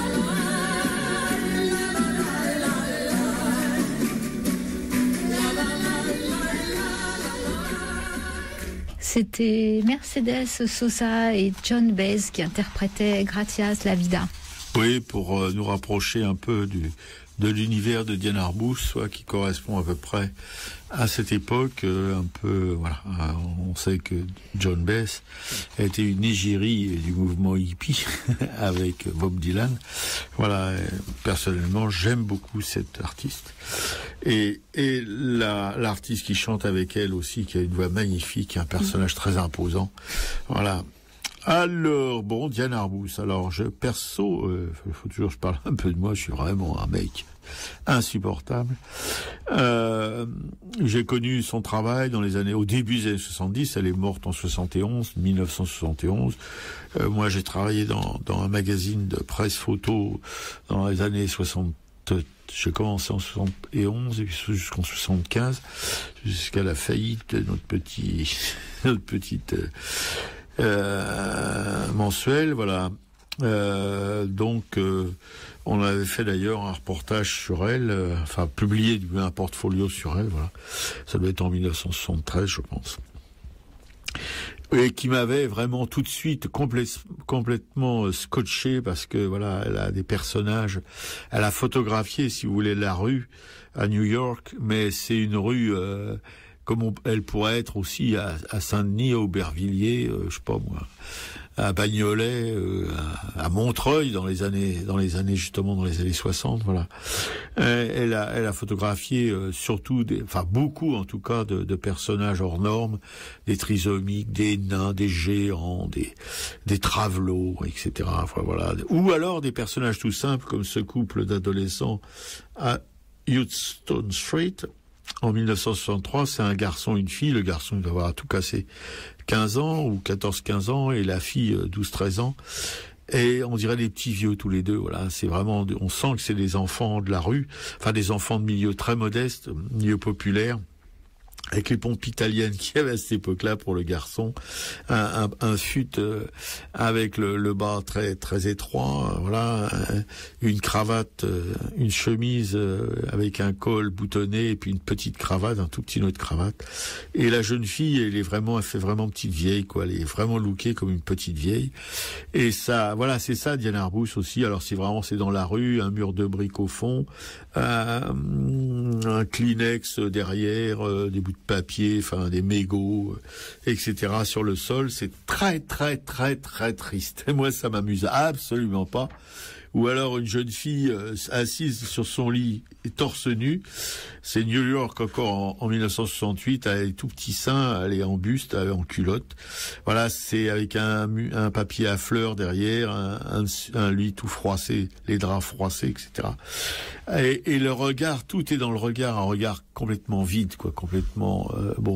C'était Mercedes Sosa et John Baez qui interprétaient Gracias la vida. Oui, pour nous rapprocher un peu de l'univers de Diane Arbus, soit qui correspond à peu près à cette époque, un peu, voilà. On sait que John Baez a été une égérie du mouvement hippie avec Bob Dylan. Voilà, personnellement, j'aime beaucoup cette artiste. Et l'artiste qui chante avec elle aussi, qui a une voix magnifique, un personnage très imposant. Voilà. Alors, bon, Diane Arbus. Alors, faut toujours que je parle un peu de moi, je suis vraiment un mec insupportable. J'ai connu son travail au début des années 70, elle est morte en 1971. Moi, j'ai travaillé dans un magazine de presse photo dans les années 60. J'ai commencé en 71 et puis jusqu'en 75, jusqu'à la faillite de notre petite mensuel, voilà. Donc, on avait fait d'ailleurs un reportage sur elle, publié un portfolio sur elle, voilà. Ça doit être en 1973, je pense. Et qui m'avait vraiment tout de suite complètement scotché, parce que voilà, elle a des personnages. Elle a photographié, si vous voulez, la rue à New York, mais c'est une rue comme elle pourrait être aussi à Saint-Denis, à Aubervilliers, je sais pas moi, à Bagnolet, à Montreuil dans les années 60, voilà. Elle a photographié surtout beaucoup en tout cas de personnages hors normes, des trisomiques, des nains, des géants, des travelots, etc. Enfin, voilà. Ou alors des personnages tout simples comme ce couple d'adolescents à Houston Street. En 1963, c'est un garçon, une fille. Le garçon, il doit avoir à tout casser 15 ans ou 14-15 ans et la fille 12-13 ans. Et on dirait des petits vieux tous les deux. Voilà, c'est vraiment, on sent que c'est des enfants de la rue, enfin des enfants de milieu très modeste, milieu populaire, avec les pompes italiennes qu'il y avait à cette époque-là pour le garçon, un fut avec le bas très très étroit, voilà, une cravate, une chemise avec un col boutonné et puis une petite cravate, un tout petit nœud de cravate. Et la jeune fille, elle fait vraiment petite vieille, quoi. Elle est vraiment lookée comme une petite vieille. Et ça, voilà, c'est ça Diane Arbus aussi. Alors c'est dans la rue, un mur de briques au fond, un Kleenex derrière, des bouts de papier, enfin des mégots, etc. sur le sol. C'est très très très très triste. Et moi, ça m'amuse absolument pas. Ou alors une jeune fille assise sur son lit, torse nu. C'est New York encore en 1968. Elle est tout petit sein, elle est en buste, elle est en culotte. Voilà, c'est avec un papier à fleurs derrière, un lit tout froissé, les draps froissés, etc. Et le regard, tout est dans le regard, un regard complètement vide, quoi, complètement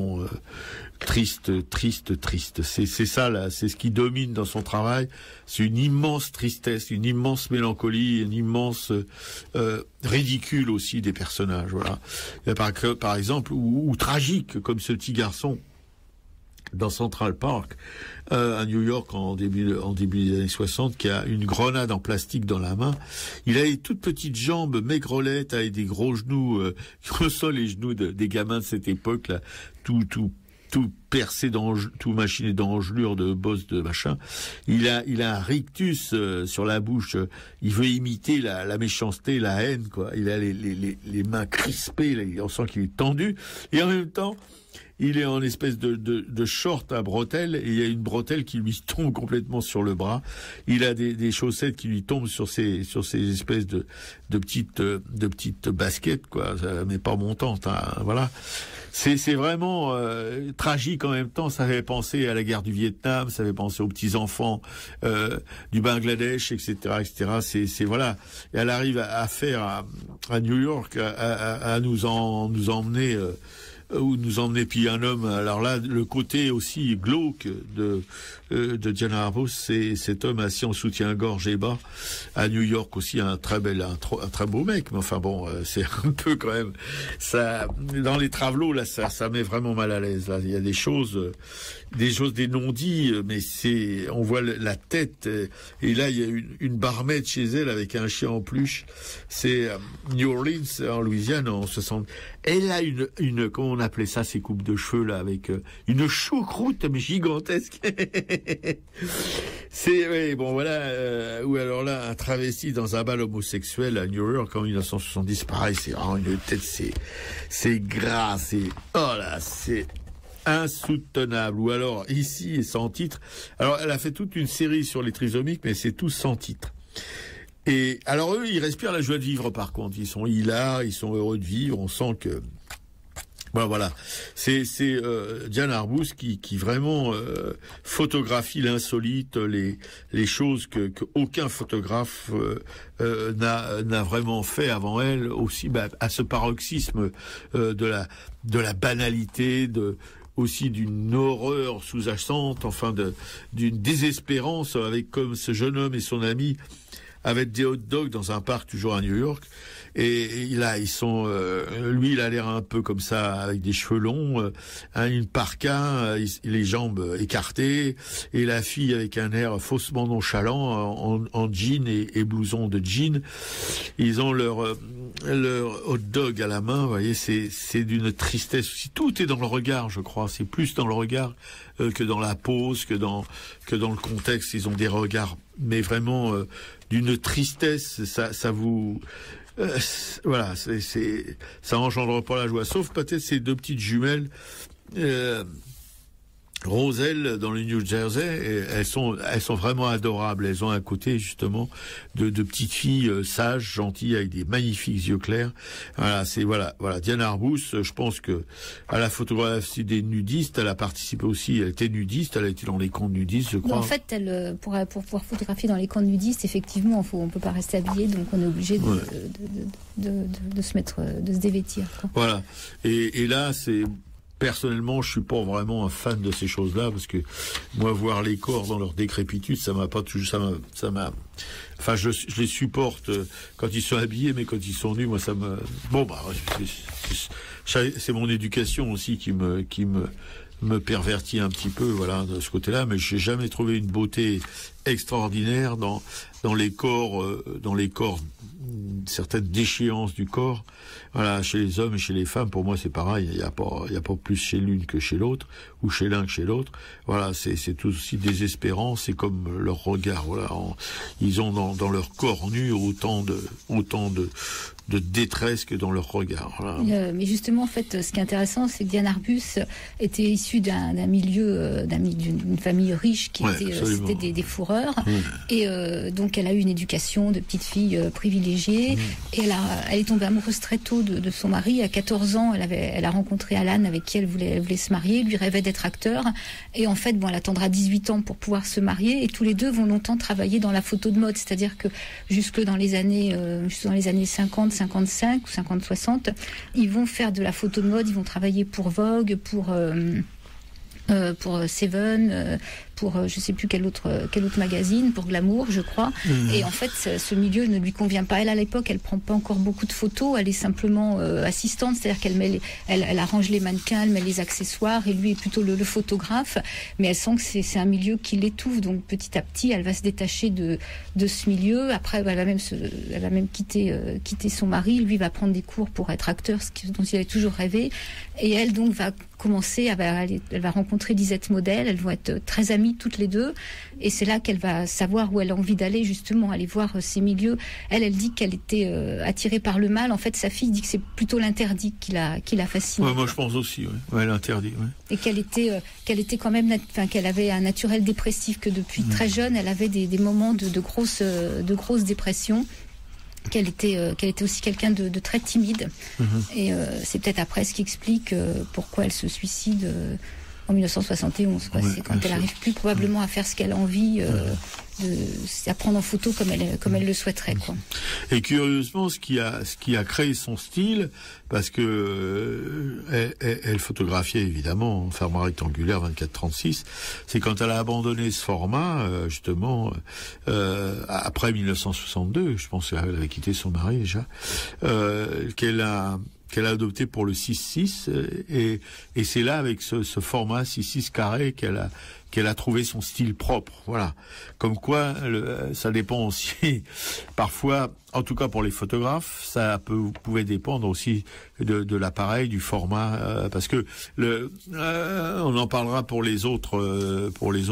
triste. C'est ça là, c'est ce qui domine dans son travail. C'est une immense tristesse, une immense mélancolie, une immense ridicule aussi des personnages. Voilà. Par exemple, ou tragique comme ce petit garçon dans Central Park à New York en début des années 60, qui a une grenade en plastique dans la main. Il a les toutes petites jambes maigrelettes avec des gros genoux qui ressemblent les genoux des gamins de cette époque là, tout percé tout machiné d'engelures, de bosses, de machin. Il a un rictus sur la bouche. Il veut imiter la méchanceté, la haine, quoi. Il a les mains crispées, là, on sent qu'il est tendu. Et en même temps, il est en espèce de short à bretelles, et il y a une bretelle qui lui tombe complètement sur le bras. Il a des chaussettes qui lui tombent sur ces espèces de petites baskets, quoi, mais pas montantes, hein, voilà. C'est vraiment tragique en même temps. Ça fait penser à la guerre du Vietnam, ça fait penser aux petits enfants du Bangladesh, etc., etc. C'est voilà. Et elle arrive à faire à New York à nous emmener. Où nous emmener, puis un homme. Alors là, le côté aussi glauque de Diane Arbus, c'est cet homme assis en soutien-gorge et bas à New York aussi, un très beau mec, mais enfin bon, c'est un peu quand même ça. Dans les travelots là, ça met vraiment mal à l'aise. Là, il y a des choses, des non-dits, mais on voit la tête. Et là, il y a une barmaid chez elle avec un chien en peluche. C'est New Orleans, en Louisiane, en 60. Elle a une comment on appelait ça, ces coupes de cheveux là, avec une choucroute mais gigantesque. C'est bon voilà, ou alors là un travesti dans un bal homosexuel à New York en 1970, pareil, c'est vraiment une tête, c'est gras, c'est insoutenable. Ou alors ici, sans titre. Alors elle a fait toute une série sur les trisomiques, mais c'est tout sans titre. Et alors eux, ils respirent la joie de vivre. Par contre, ils sont hilares, ils sont heureux de vivre. On sent que voilà, c'est Diane Arbus qui vraiment photographie l'insolite, les choses que aucun photographe n'a vraiment fait avant elle, aussi à ce paroxysme de la banalité, aussi d'une horreur sous-jacente, enfin d'une désespérance, avec comme ce jeune homme et son ami avec des hot dogs dans un parc toujours à New York. Et là, ils sont, lui, il a l'air un peu comme ça, avec des cheveux longs, une parka, les jambes écartées, et la fille avec un air faussement nonchalant, en jean et blouson de jean. Ils ont leur hot dog à la main, vous voyez, c'est d'une tristesse aussi. Tout est dans le regard, je crois. C'est plus dans le regard que dans la pose, que dans le contexte. Ils ont des regards, mais vraiment d'une tristesse. Ça vous voilà, ça engendre pas la joie, sauf peut-être ces deux petites jumelles Roselle dans le New Jersey. Elles sont vraiment adorables. Elles ont un côté justement de petites filles sages, gentilles, avec des magnifiques yeux clairs. Voilà, Diane Arbus, je pense que à la photographie des nudistes, elle a participé aussi. Elle était nudiste, elle a été dans les camps nudistes, je crois. En fait, pour pouvoir photographier dans les camps nudistes, effectivement, on peut pas rester habillé, donc on est obligé de se mettre, de se dévêtir, quoi. Voilà. Et là, personnellement, je suis pas vraiment un fan de ces choses-là, parce que moi, voir les corps dans leur décrépitude, ça m'a pas toujours, enfin, je les supporte quand ils sont habillés, mais quand ils sont nus, moi, ça me, bon, bah, c'est mon éducation aussi qui me pervertit un petit peu, voilà, de ce côté-là, mais j'ai jamais trouvé une beauté extraordinaire dans les corps, certaines déchéances du corps. Voilà, chez les hommes et chez les femmes, pour moi, c'est pareil. Il y a pas plus chez l'une que chez l'autre, ou chez l'un que chez l'autre. Voilà, c'est tout aussi désespérant. C'est comme leur regard. Voilà, ils ont dans leur corps nu autant de détresse que dans leur regard. Voilà. Mais justement, en fait, ce qui est intéressant, c'est que Diane Arbus était issue d'un milieu, d'une famille riche qui c'était des fourreurs. Et donc, elle a eu une éducation de petite fille privilégiée. Et elle est tombée amoureuse très tôt de son mari. À 14 ans, elle a rencontré Alan, avec qui elle voulait se marier. Lui rêvait d'être acteur. Et en fait, bon, elle attendra 18 ans pour pouvoir se marier. Et tous les deux vont longtemps travailler dans la photo de mode. C'est-à-dire que jusque dans les années 50, 55 ou 50-60, ils vont faire de la photo de mode, ils vont travailler pour Vogue, pour Seven, pour je sais plus quel autre magazine, pour Glamour, je crois. Et en fait, ce milieu ne lui convient pas. Elle, à l'époque, elle prend pas encore beaucoup de photos. Elle est simplement assistante, c'est-à-dire qu'elle elle arrange les mannequins, elle met les accessoires, et lui est plutôt le photographe. Mais elle sent que c'est un milieu qui l'étouffe. Donc petit à petit, elle va se détacher de ce milieu. Après, elle va même quitter son mari. Lui va prendre des cours pour être acteur, ce dont il avait toujours rêvé. Et elle donc va commencer, elle va rencontrer Lisette Model. Elles vont être très amies toutes les deux, et c'est là qu'elle va savoir où elle a envie d'aller, justement, aller voir ces milieux. Elle dit qu'elle était attirée par le mal. En fait, sa fille dit que c'est plutôt l'interdit qui la fascine. Ouais, moi je pense aussi, ouais, l'interdit. Ouais. Et qu'elle était quand même, qu'elle avait un naturel dépressif, que depuis très jeune, elle avait des moments de grosses dépressions. Qu'elle était aussi quelqu'un de très timide. Et c'est peut-être après ce qui explique pourquoi elle se suicide en 1971. Quoi. C'est quand elle n'arrive plus probablement à faire ce qu'elle a envie, à prendre en photo comme elle le souhaiterait. Quoi. Et curieusement, ce qui a créé son style, parce que elle photographiait évidemment en format rectangulaire 24-36, c'est quand elle a abandonné ce format, justement, après 1962, je pense qu'elle avait quitté son mari déjà, qu'elle a adopté pour le 6-6, et c'est là, avec ce format 6-6 carré, qu'elle a trouvé son style propre. Voilà. Comme quoi, ça dépend aussi, parfois, en tout cas pour les photographes, ça pouvait dépendre aussi de l'appareil, du format, parce que on en parlera pour les autres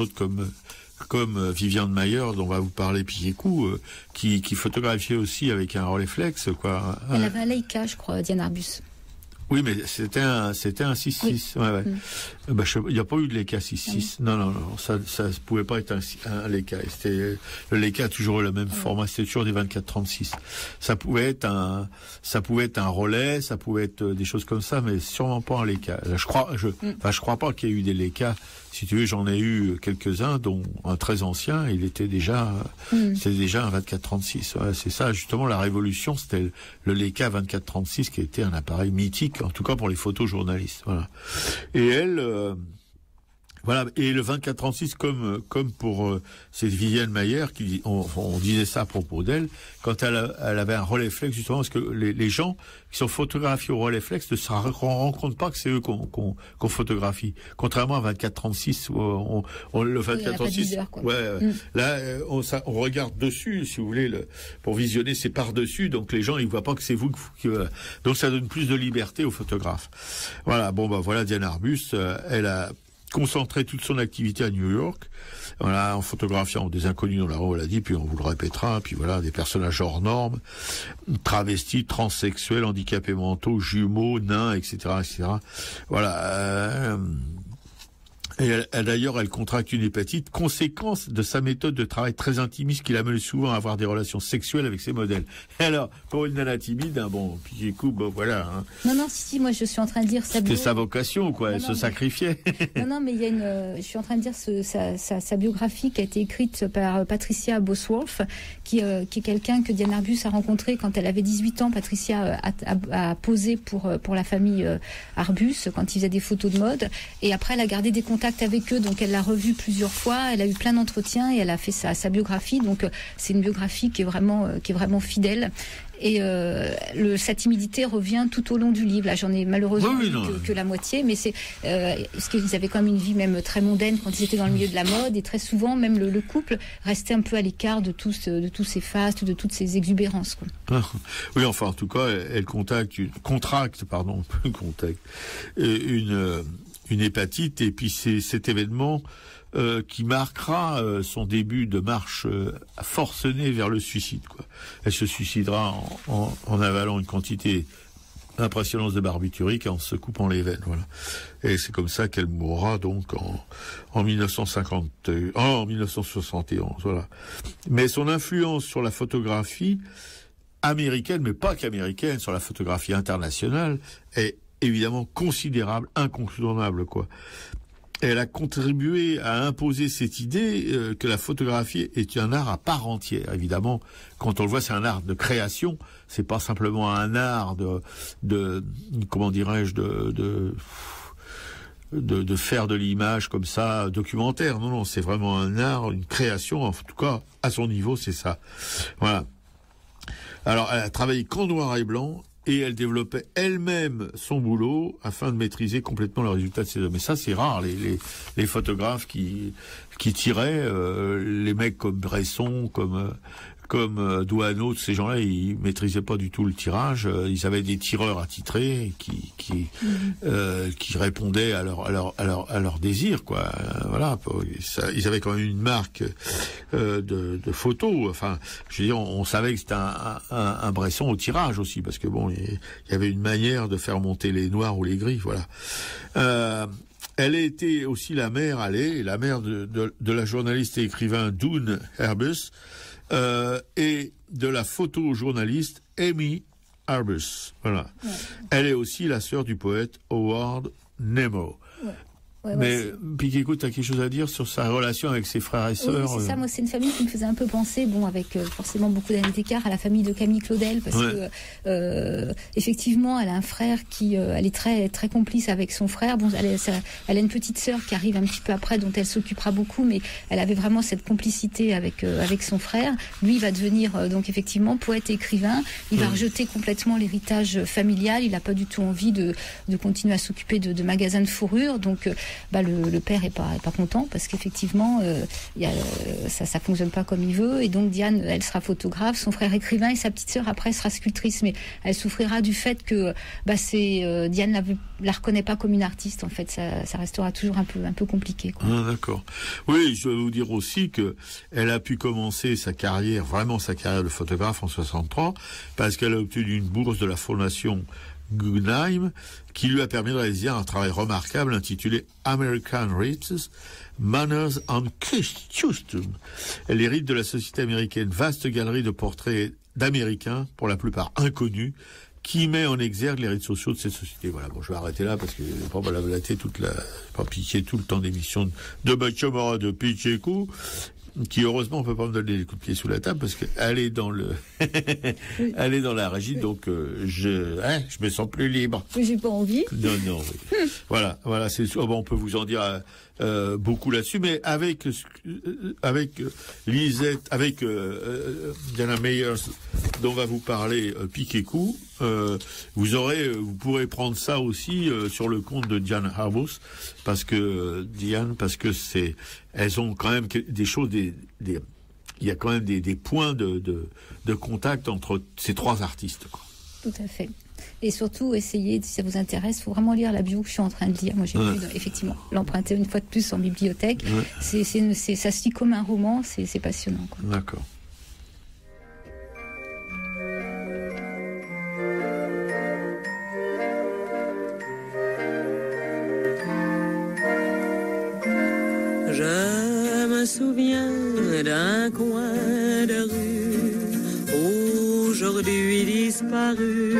comme Viviane Mayer, dont on va vous parler Pied-Coup, qui photographiait aussi avec un Rolleiflex, quoi. Elle avait un Leica, je crois, Diane Arbus. Oui, mais c'était un 6-6. Oui. Ouais. Il n'y a pas eu de Leica 6-6. Non, ça pouvait pas être un Leica. Le Leica a toujours eu le même format, c'était toujours des 24-36. Ça pouvait être un relais, ça pouvait être des choses comme ça, mais sûrement pas un Leica. Je crois pas qu'il y ait eu des Leica. Si tu veux, j'en ai eu quelques-uns, dont un très ancien, il était déjà, c'était déjà un 24-36. Ouais, c'est ça, justement, la révolution, c'était le Leica 24-36 qui était un appareil mythique, en tout cas pour les photojournalistes. Voilà. Et elle, voilà, et le 24-36, comme pour c'est Viviane Mayer, on disait ça à propos d'elle, quand elle avait un Rolleiflex, justement, parce que les gens qui sont photographiés au Rolleiflex ne se rendent compte pas que c'est eux qu'on photographie. Contrairement à 24-36, le 24-36, là, on regarde dessus, si vous voulez, pour visionner, c'est par-dessus, donc les gens, ils voient pas que c'est vous donc ça donne plus de liberté aux photographes. Voilà, voilà Diane Arbus, elle a concentré toute son activité à New York, voilà, en photographiant des inconnus dans la rue, on l'a dit, puis on vous le répétera, puis voilà, des personnages hors normes, travestis, transsexuels, handicapés mentaux, jumeaux, nains, etc., etc. Voilà. Et d'ailleurs, elle contracte une hépatite, conséquence de sa méthode de travail très intimiste qui l'amène souvent à avoir des relations sexuelles avec ses modèles. Et alors, pour une nana timide, puis écoute, voilà. Non, si, moi je suis en train de dire... C'était sa vocation, quoi, elle se sacrifiait. Non, mais il y a je suis en train de dire sa biographie qui a été écrite par Patricia Bosworth, qui est quelqu'un que Diane Arbus a rencontré quand elle avait 18 ans. Patricia a posé pour la famille Arbus, quand ils faisaient des photos de mode, et après elle a gardé des contacts avec eux, donc elle l'a revu plusieurs fois, elle a eu plein d'entretiens et elle a fait sa biographie, donc c'est une biographie qui est vraiment fidèle. Et sa timidité revient tout au long du livre. Là, j'en ai malheureusement que la moitié, mais c'est parce qu'ils avaient quand même une vie même très mondaine quand ils étaient dans le milieu de la mode, et très souvent même le couple restait un peu à l'écart de tous ces fastes, de toutes ces exubérances, quoi. Oui, enfin en tout cas, elle contracte une hépatite, et puis c'est cet événement qui marquera son début de marche forcenée vers le suicide, quoi. Elle se suicidera en avalant une quantité impressionnante de barbiturique et en se coupant les veines, voilà. Et c'est comme ça qu'elle mourra donc en 1971, voilà. Mais son influence sur la photographie américaine, mais pas qu'américaine, sur la photographie internationale est évidemment considérable, incontournable, quoi. Elle a contribué à imposer cette idée que la photographie est un art à part entière. Évidemment, quand on le voit, c'est un art de création. C'est pas simplement un art de comment dirais-je, de faire de l'image comme ça, documentaire. Non, c'est vraiment un art, une création. En tout cas, à son niveau, c'est ça. Voilà. Alors, elle a travaillé qu'en noir et blanc, et elle développait elle-même son boulot afin de maîtriser complètement le résultat de ses œuvres. Mais ça, c'est rare, les photographes qui tiraient, les mecs comme Bresson, comme Douaneau, ces gens-là, ils maîtrisaient pas du tout le tirage. Ils avaient des tireurs attitrés qui répondaient à leur désir, quoi. Voilà. Ils avaient quand même une marque de photos. Enfin, je veux dire, on savait que c'était un Bresson au tirage aussi, parce que bon, il y avait une manière de faire monter les noirs ou les gris, voilà. Elle a été aussi la mère de la journaliste et écrivain Doone Arbus, et de la photojournaliste Amy Arbus. Voilà. Ouais. Elle est aussi la sœur du poète Howard Nemo. Ouais. Mais Piquet-Coupe, tu as quelque chose à dire sur sa relation avec ses frères et sœurs? Oui, c'est ça. Moi, c'est une famille qui me faisait un peu penser, avec forcément beaucoup d'années d'écart, à la famille de Camille Claudel, parce que effectivement, elle a un frère elle est très très complice avec son frère. Bon, elle a une petite sœur qui arrive un petit peu après, dont elle s'occupera beaucoup, mais elle avait vraiment cette complicité avec son frère. Lui, il va devenir donc effectivement poète et écrivain. Il va rejeter complètement l'héritage familial. Il n'a pas du tout envie de continuer à s'occuper de magasins de fourrure. Donc le père est pas content, parce qu'effectivement ça fonctionne pas comme il veut, et donc Diane, elle sera photographe, son frère écrivain, et sa petite sœur après sera sculptrice, mais elle souffrira du fait que Diane la reconnaît pas comme une artiste. En fait, ça restera toujours un peu compliqué, quoi. Ah, d'accord. Oui, je vais vous dire aussi que elle a pu commencer sa carrière de photographe en 63, parce qu'elle a obtenu une bourse de la fondation Guggenheim, qui lui a permis de réaliser un travail remarquable intitulé American Rites, Manners and Costume. Elle hérite de la société américaine, vaste galerie de portraits d'Américains, pour la plupart inconnus, qui met en exergue les rites sociaux de cette société. Voilà, bon, je vais arrêter là, parce que je vais pas blablater pas piquer tout le temps d'émission de Bachomara de Pichekou, qui heureusement on peut pas me donner des coups de pied sous la table, parce qu'elle est dans elle est dans la régie, donc je me sens plus libre. Mais j'ai pas envie. Non. Oui. Voilà, c'est sûr. Bon, on peut vous en dire beaucoup là-dessus, mais avec Lisette, avec Diana Meyers, dont va vous parler Piquet-Coup, vous pourrez prendre ça aussi sur le compte de Diane Arbus, parce que elles ont quand même des choses, il y a quand même des points de contact entre ces trois artistes, quoi. Tout à fait. Et surtout, essayez, si ça vous intéresse, il faut vraiment lire la bio que je suis en train de lire. Moi, j'ai pu effectivement l'emprunter une fois de plus en bibliothèque. Ça se lit comme un roman, c'est passionnant, quoi. D'accord. d'un coin de rue, aujourd'hui disparu.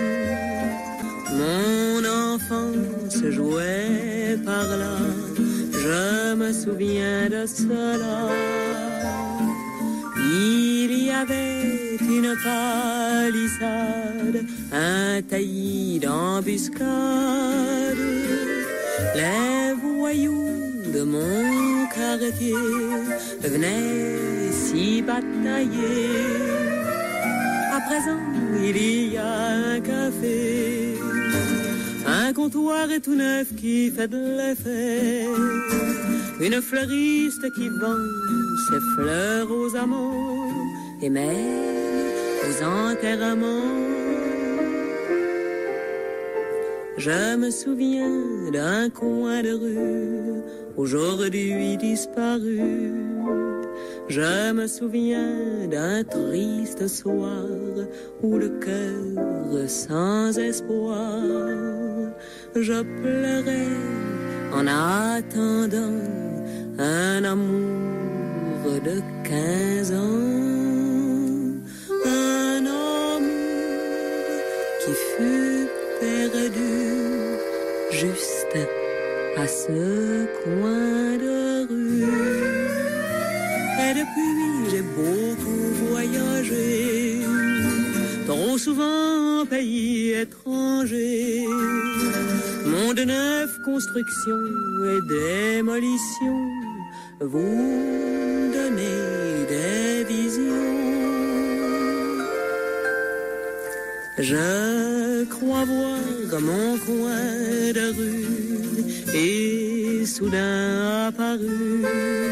Mon enfance jouait par là, je me souviens de cela. Il y avait une palissade, un taillis d'embuscade. Les voyous de mon quartier venaient s'y batailler. À présent, il y a un café, un comptoir tout neuf qui fait de l'effet, une fleuriste qui vend ses fleurs aux amants et même aux enterrements. Je me souviens d'un coin de rue, aujourd'hui disparu. Je me souviens d'un triste soir où le cœur sans espoir, je pleurais en attendant un amour de 15 ans. Un amour qui fut perdu juste à ce coin de rue. Et depuis j'ai beaucoup voyagé, trop souvent en pays étranger. Monde neuf, construction et démolition, vous donnez des visions. Je crois voir mon coin de rue et soudain apparu.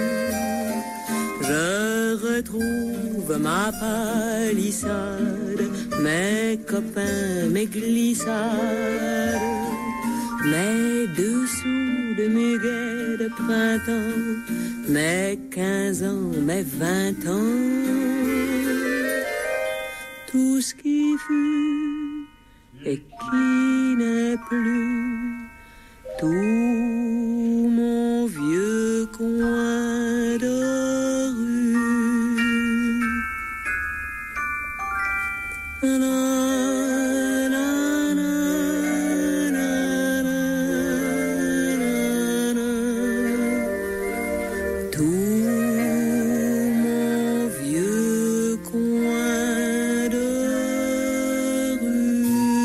Je retrouve ma palissade, mes copains, mes glissades, mes dessous de muguet de printemps, mes 15 ans, mes 20 ans. Tout ce qui fut et qui n'est plus, tout mon vieux coin de rue. Na, na, na, na, na, na. Tout mon vieux coin de rue.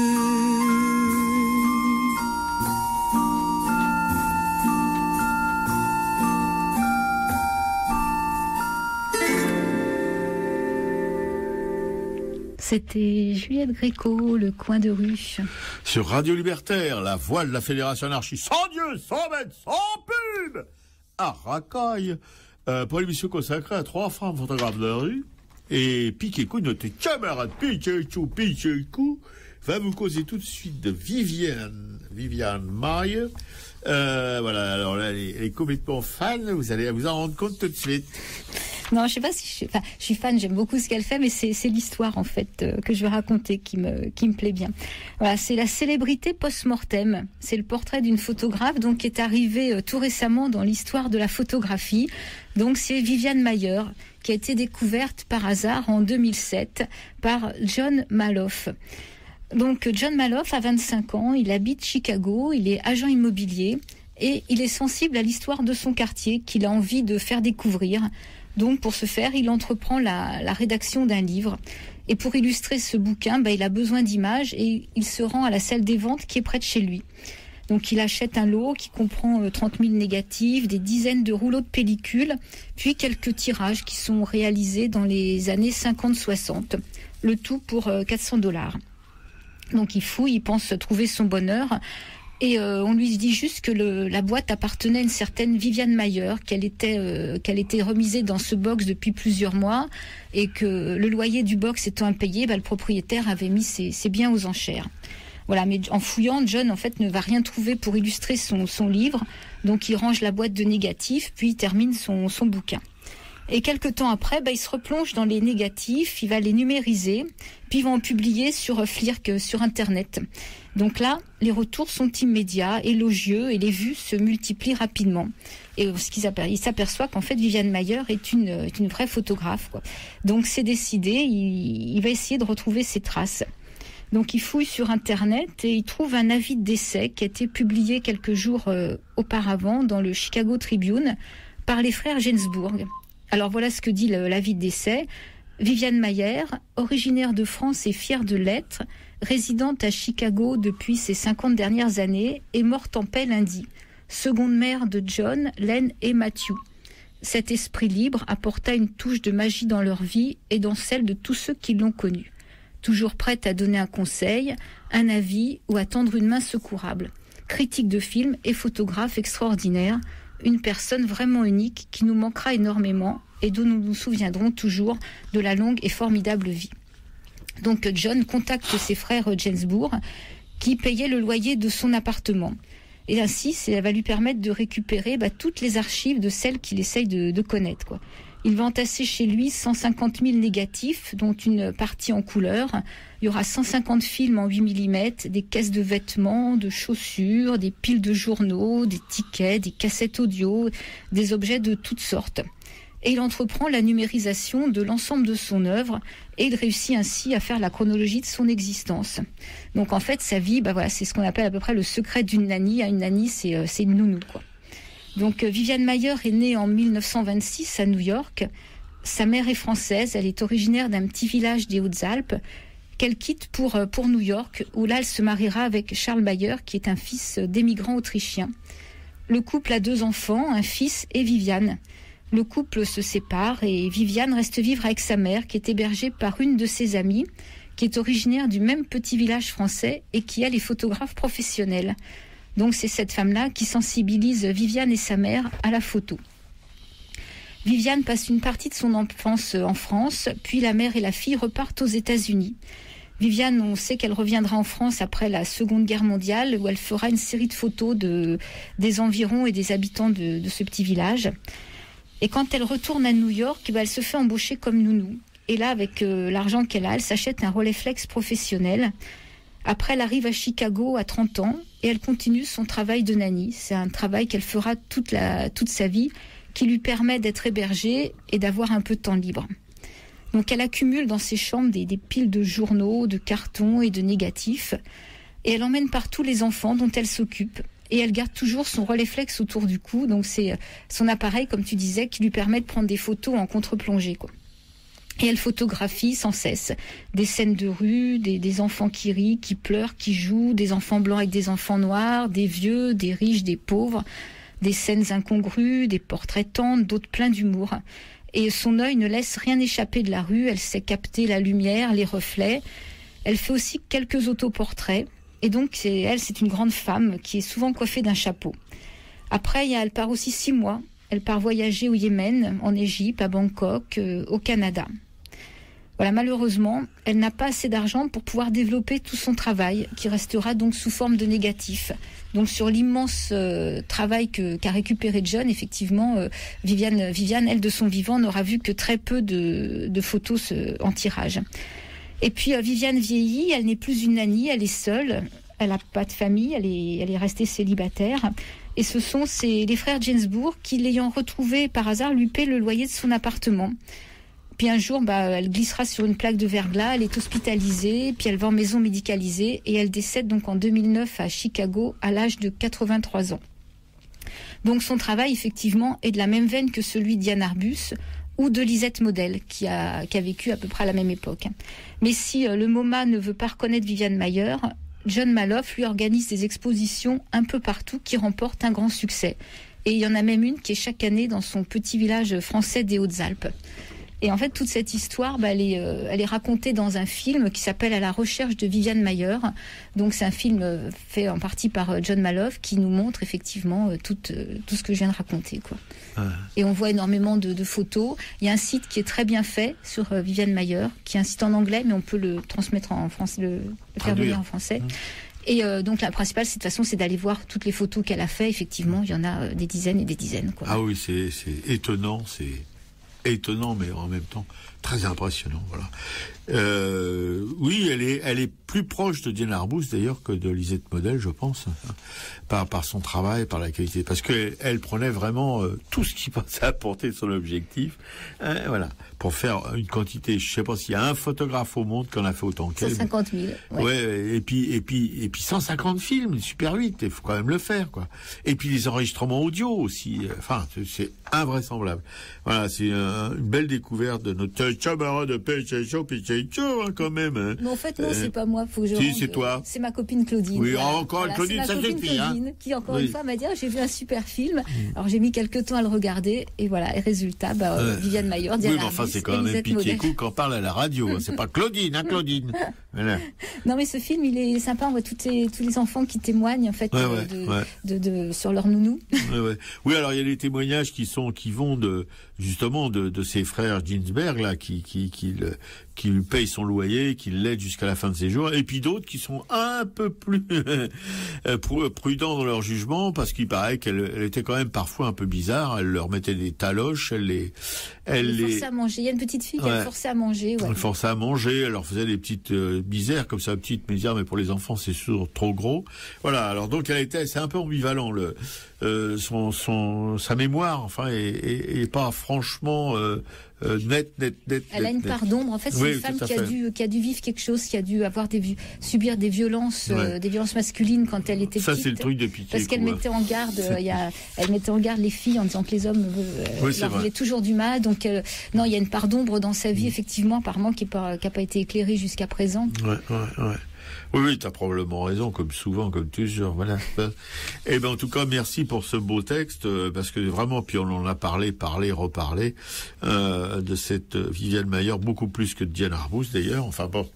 C'était Juliette Gréco, le coin de rue. Sur Radio Libertaire, la voix de la Fédération Anarchie, sans Dieu, sans maître, sans pub, à Racaille, pour l'émission consacrée à 3 femmes photographes de rue. Et Piquet-Cou, notre camarade Piquet-Cou, va vous causer tout de suite de Viviane Maille. Voilà, alors là, elle est complètement fan, vous allez vous en rendre compte tout de suite. Non, je sais pas si je suis fan, j'aime beaucoup ce qu'elle fait, mais c'est l'histoire en fait que je vais raconter qui me plaît bien. Voilà, c'est la célébrité post-mortem. C'est le portrait d'une photographe donc qui est arrivée tout récemment dans l'histoire de la photographie. Donc c'est Viviane Mayer qui a été découverte par hasard en 2007 par John Maloff. Donc John Maloff a 25 ans, il habite Chicago, il est agent immobilier et il est sensible à l'histoire de son quartier qu'il a envie de faire découvrir. Donc pour ce faire, il entreprend la rédaction d'un livre. Et pour illustrer ce bouquin, il a besoin d'images et il se rend à la salle des ventes qui est près de chez lui. Donc il achète un lot qui comprend 30 000 négatifs, des dizaines de rouleaux de pellicules, puis quelques tirages qui sont réalisés dans les années 50-60. Le tout pour $400. Donc il fouille, il pense trouver son bonheur. Et on lui dit juste que la boîte appartenait à une certaine Viviane Mayer, qu'elle était remisée dans ce box depuis plusieurs mois et que le loyer du box étant impayé, le propriétaire avait mis ses biens aux enchères. Voilà, mais en fouillant, John en fait ne va rien trouver pour illustrer son livre, donc il range la boîte de négatifs, puis il termine son bouquin. Et quelques temps après, il se replonge dans les négatifs, il va les numériser, puis il va en publier sur Flirk, sur Internet. Donc là, les retours sont immédiats, élogieux, et les vues se multiplient rapidement. Et il s'aperçoit qu'en fait, Viviane Maier est une vraie photographe, quoi. Donc c'est décidé, il va essayer de retrouver ses traces. Donc il fouille sur Internet et il trouve un avis de décès qui a été publié quelques jours auparavant dans le Chicago Tribune par les frères Gainsbourg. Alors voilà ce que dit l'avis de décès. Viviane Maier, originaire de France et fière de l'être, résidente à Chicago depuis ses 50 dernières années, est morte en paix lundi. Seconde mère de John, Len et Matthew. Cet esprit libre apporta une touche de magie dans leur vie et dans celle de tous ceux qui l'ont connue. Toujours prête à donner un conseil, un avis ou à tendre une main secourable. Critique de films et photographe extraordinaire, une personne vraiment unique qui nous manquera énormément et dont nous nous souviendrons toujours de la longue et formidable vie. Donc John contacte ses frères Gainsbourg qui payaient le loyer de son appartement. Et ainsi, ça va lui permettre de récupérer toutes les archives de celles qu'il essaye de connaître, quoi. Il va entasser chez lui 150 000 négatifs, dont une partie en couleur. Il y aura 150 films en 8 mm, des caisses de vêtements, de chaussures, des piles de journaux, des tickets, des cassettes audio, des objets de toutes sortes. Et il entreprend la numérisation de l'ensemble de son œuvre et il réussit ainsi à faire la chronologie de son existence. Donc en fait, sa vie, c'est ce qu'on appelle à peu près le secret d'une nanny. Une nanny, c'est une nounou, quoi. Donc Viviane Maier est née en 1926 à New York. Sa mère est française, elle est originaire d'un petit village des Hautes-Alpes qu'elle quitte pour New York, où là elle se mariera avec Charles Maier, qui est un fils d'émigrants autrichiens. Le couple a 2 enfants, un fils et Viviane. Le couple se sépare et Viviane reste vivre avec sa mère, qui est hébergée par une de ses amies, qui est originaire du même petit village français et qui elle est photographe professionnelle. Donc c'est cette femme-là qui sensibilise Viviane et sa mère à la photo. Viviane passe une partie de son enfance en France, puis la mère et la fille repartent aux États-Unis. Viviane, on sait qu'elle reviendra en France après la Seconde Guerre mondiale, où elle fera une série de photos des environs et des habitants de ce petit village. Et quand elle retourne à New York, elle se fait embaucher comme nounou. Et là, avec l'argent qu'elle a, elle s'achète un Rolleiflex professionnel. Après, elle arrive à Chicago à 30 ans et elle continue son travail de nanny. C'est un travail qu'elle fera toute sa vie, qui lui permet d'être hébergée et d'avoir un peu de temps libre. Donc elle accumule dans ses chambres des piles de journaux, de cartons et de négatifs. Et elle emmène partout les enfants dont elle s'occupe. Et elle garde toujours son Rolleiflex autour du cou. Donc c'est son appareil, comme tu disais, qui lui permet de prendre des photos en contre-plongée, quoi. Et elle photographie sans cesse des scènes de rue, des enfants qui rient, qui pleurent, qui jouent, des enfants blancs avec des enfants noirs, des vieux, des riches, des pauvres, des scènes incongrues, des portraits tendres, d'autres pleins d'humour. Et son œil ne laisse rien échapper de la rue, elle sait capter la lumière, les reflets. Elle fait aussi quelques autoportraits. Et donc, c'est une grande femme qui est souvent coiffée d'un chapeau. Après, elle part aussi 6 mois. Elle part voyager au Yémen, en Égypte, à Bangkok, au Canada. Voilà, malheureusement, elle n'a pas assez d'argent pour pouvoir développer tout son travail, qui restera donc sous forme de négatif. Donc sur l'immense travail qu'a récupéré John, effectivement, Viviane, elle, de son vivant, n'aura vu que très peu de photos en tirage. Et puis Viviane vieillit, elle n'est plus une nanny, elle est seule, elle n'a pas de famille, elle est restée célibataire. Et ce sont les frères Gainsbourg qui, l'ayant retrouvée par hasard, lui paient le loyer de son appartement. Puis un jour, elle glissera sur une plaque de verglas, elle est hospitalisée, puis elle va en maison médicalisée et elle décède donc en 2009 à Chicago à l'âge de 83 ans. Donc son travail, effectivement, est de la même veine que celui d'Yann Arbus ou de Lisette Model, qui a vécu à peu près à la même époque. Mais si le MoMA ne veut pas reconnaître Viviane Maier, John Malov lui organise des expositions un peu partout qui remportent un grand succès. Et il y en a même une qui est chaque année dans son petit village français des Hautes-Alpes. Et en fait, toute cette histoire, elle est racontée dans un film qui s'appelle « À la recherche de Viviane Maier ». Donc, c'est un film fait en partie par John Malov qui nous montre effectivement tout ce que je viens de raconter, quoi. Et on voit énormément de photos. Il y a un site qui est très bien fait sur Viviane Maier, qui est un site en anglais, mais on peut le transmettre en français, le faire venir en français. Et donc, la principale, de toute façon, c'est d'aller voir toutes les photos qu'elle a fait. Effectivement, il y en a des dizaines et des dizaines, quoi. Ah oui, c'est étonnant, étonnant, mais en même temps très impressionnant. Voilà. Oui, elle est plus proche de Diane Arbus d'ailleurs que de Lisette Model, je pense, par son travail, par la qualité, parce que elle prenait vraiment tout ce qui pensait apporter son objectif, voilà, pour faire une quantité. Je sais pas s'il y a un photographe au monde qui en a fait autant qu'elle. 150 000. Ouais. Et puis 150 films, Super 8, il faut quand même le faire, quoi. Et puis les enregistrements audio aussi. Enfin, c'est invraisemblable. Voilà, c'est une belle découverte de notre camarade de Péchacho, quand même. Hein. Mais en fait, non, c'est pas moi. Faut que je si, rende, c'est toi. C'est ma copine Claudine. Oui, encore Claudine, ça suffit. Claudine, qui encore une fois m'a dit, j'ai vu un super film. Alors j'ai mis quelques temps à le regarder, et voilà. Et résultat, Viviane Maillard, Diane Arbus, enfin, c'est quand même Pitié Coup qu'on parle à la radio. C'est pas Claudine, hein, Claudine. Voilà. Non, mais ce film, il est sympa. On voit tous les enfants qui témoignent, en fait, sur leur nounou. Oui, alors il y a des témoignages qui vont justement de ces frères Ginsberg, là, qui lui payent son loyer, qui l'aident jusqu'à la fin de ses jours, et puis d'autres qui sont un peu plus prudents dans leur jugement, parce qu'il paraît qu'elle était quand même parfois un peu bizarre. Elle leur mettait des taloches, elle les forçait à manger. Il y a une petite fille qu'elle forçait à manger. Ouais. Elle forçait à manger, elle leur faisait des petites misères, comme ça, petites misères, mais pour les enfants, c'est sûr trop gros. Voilà, alors donc c'est un peu ambivalent, sa mémoire, enfin, est pas franchement net. Elle a une part d'ombre. En fait, c'est une femme qui a dû vivre quelque chose, qui a dû subir des violences masculines quand elle était petite. Ça, c'est le truc de Pitié. Parce qu'elle mettait en garde, elle mettait en garde les filles en disant que les hommes leur voulaient toujours du mal. Donc, non, il y a une part d'ombre dans sa vie, effectivement, apparemment, qui n'a pas été éclairée jusqu'à présent. Ouais. Oui, tu as probablement raison, comme souvent, comme toujours. Voilà. Eh ben, en tout cas, merci pour ce beau texte, parce que vraiment, puis on en a reparlé, de cette Viviane Maillard, beaucoup plus que de Diane Arbus, d'ailleurs. Enfin bon.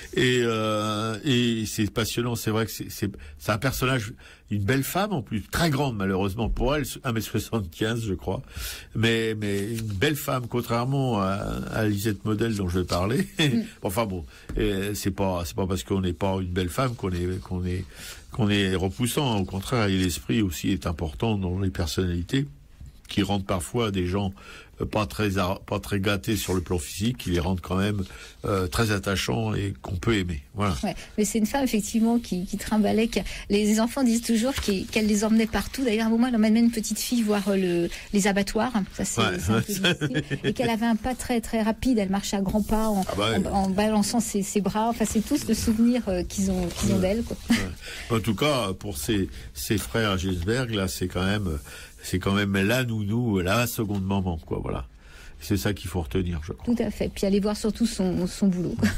Et c'est passionnant. C'est vrai que c'est un personnage, une belle femme, en plus, très grande, malheureusement, pour elle, 1m75, je crois. Mais une belle femme, contrairement à Lisette Model, dont je vais parler. Enfin bon. C'est pas parce qu'on n'est pas une belle femme qu'on est repoussant. Au contraire, et l'esprit aussi est important dans les personnalités qui rendent parfois des gens pas très gâtés sur le plan physique, qui les rendent quand même très attachants et qu'on peut aimer. Voilà. Ouais, mais c'est une femme effectivement qui trimballait. Les enfants disent toujours qu'elle les emmenait partout. D'ailleurs, à un moment, elle emmène une petite fille voir les abattoirs. Ça, c'est un peu difficile. Et qu'elle avait un pas très très rapide. Elle marchait à grands pas en balançant ses bras. Enfin, c'est tous le souvenir qu'ils ont d'elle. Quoi. En tout cas, pour ces frères Ginsberg, là, c'est quand même la nounou, la seconde maman, quoi, voilà. C'est ça qu'il faut retenir, je crois. Tout à fait. Puis aller voir surtout son boulot, quoi.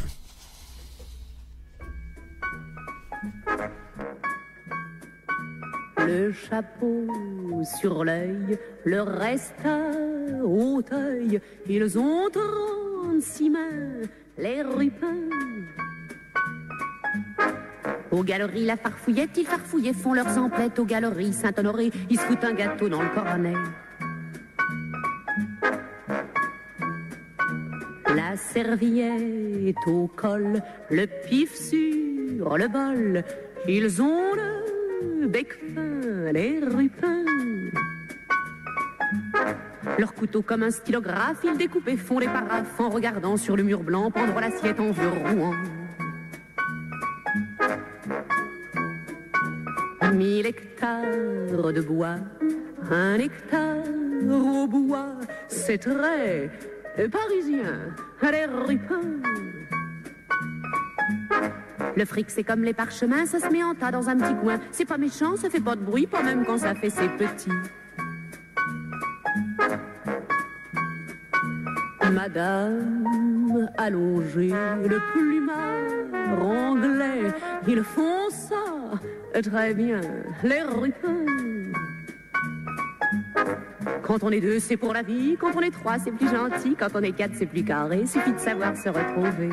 Le chapeau sur l'œil, le reste à Hauteuil, ils ont 36 mains, les rupins. Aux galeries, la farfouillette, ils farfouillaient, font leurs emplettes. Aux galeries Saint-Honoré, ils se foutent un gâteau dans le cornet. La serviette au col, le pif sur le bol, ils ont le bec fin, les rupins. Leur couteau comme un stylographe, ils découpent et font les paraphes en regardant sur le mur blanc pendre l'assiette en vieux Rouen. 1000 hectares de bois, 1 hectare au bois, c'est très parisien, les rupins. Le fric c'est comme les parchemins, ça se met en tas dans un petit coin. C'est pas méchant, ça fait pas de bruit, pas même quand ça fait ses petits. Madame allongée, le plumard anglais, ils font ça très bien, les rupins. Quand on est 2, c'est pour la vie. Quand on est 3, c'est plus gentil. Quand on est 4, c'est plus carré. Suffit de savoir se retrouver.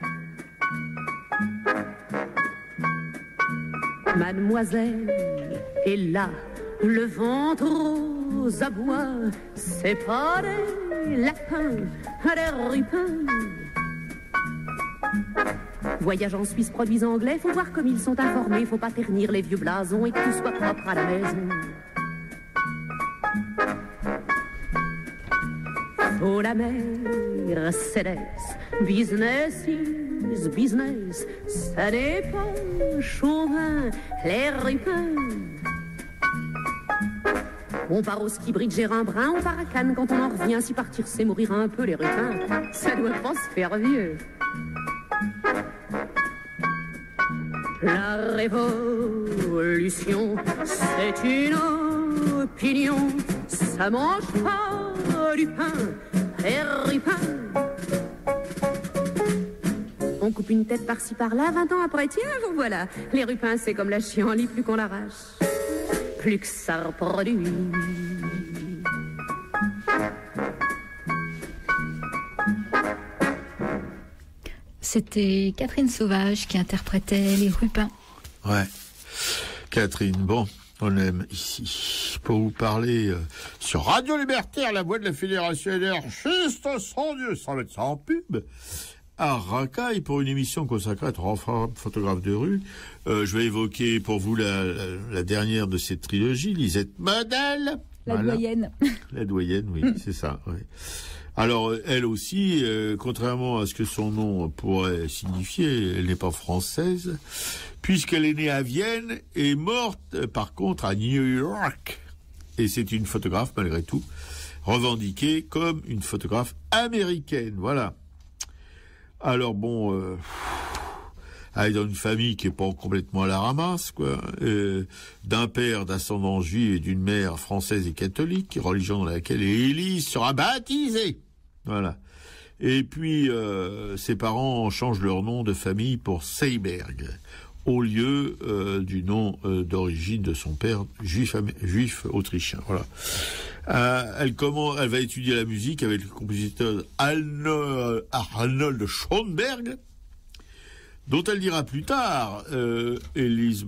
Mademoiselle est là, le ventre aux abois. C'est pas des lapins, des rupins. Voyage en Suisse, produits anglais, faut voir comme ils sont informés, faut pas ternir les vieux blasons et que tout soit propre à la maison. Oh la Mercedes, business is business, ça n'est pas chauvin, les rupins. On part au ski bridge et un brin, on part à Cannes quand on en revient. Si partir c'est mourir un peu les rupins, ça doit pas se faire vieux. La révolution, c'est une opinion, ça mange pas du pain, les rupins. On coupe une tête par-ci par-là, 20 ans après, tiens, vous voilà. Les rupins, c'est comme la chienlit, plus qu'on l'arrache, plus que ça reproduit. C'était Catherine Sauvage qui interprétait Les Rupins. Ouais, Catherine, bon, on aime ici. Pour vous parler sur Radio Libertaire, la voix de la Fédération anarchiste sans Dieu, sans mettre ça en pub, à Racaille, pour une émission consacrée à 3 femmes photographes de rue. Je vais évoquer pour vous la dernière de cette trilogie, Lisette Model. La doyenne. La doyenne, oui, c'est ça, oui. Alors, elle aussi, contrairement à ce que son nom pourrait signifier, elle n'est pas française, puisqu'elle est née à Vienne et morte, par contre, à New York. Et c'est une photographe, malgré tout, revendiquée comme une photographe américaine, voilà. Alors bon, elle est dans une famille qui est pas complètement à la ramasse, quoi. D'un père d'ascendance juive et d'une mère française et catholique, religion dans laquelle Élise sera baptisée. Voilà. Et puis, ses parents changent leur nom de famille pour Seiberg, au lieu du nom d'origine de son père juif autrichien. Voilà. Elle va étudier la musique avec le compositeur Arnold Schoenberg, dont elle dira plus tard, Lisette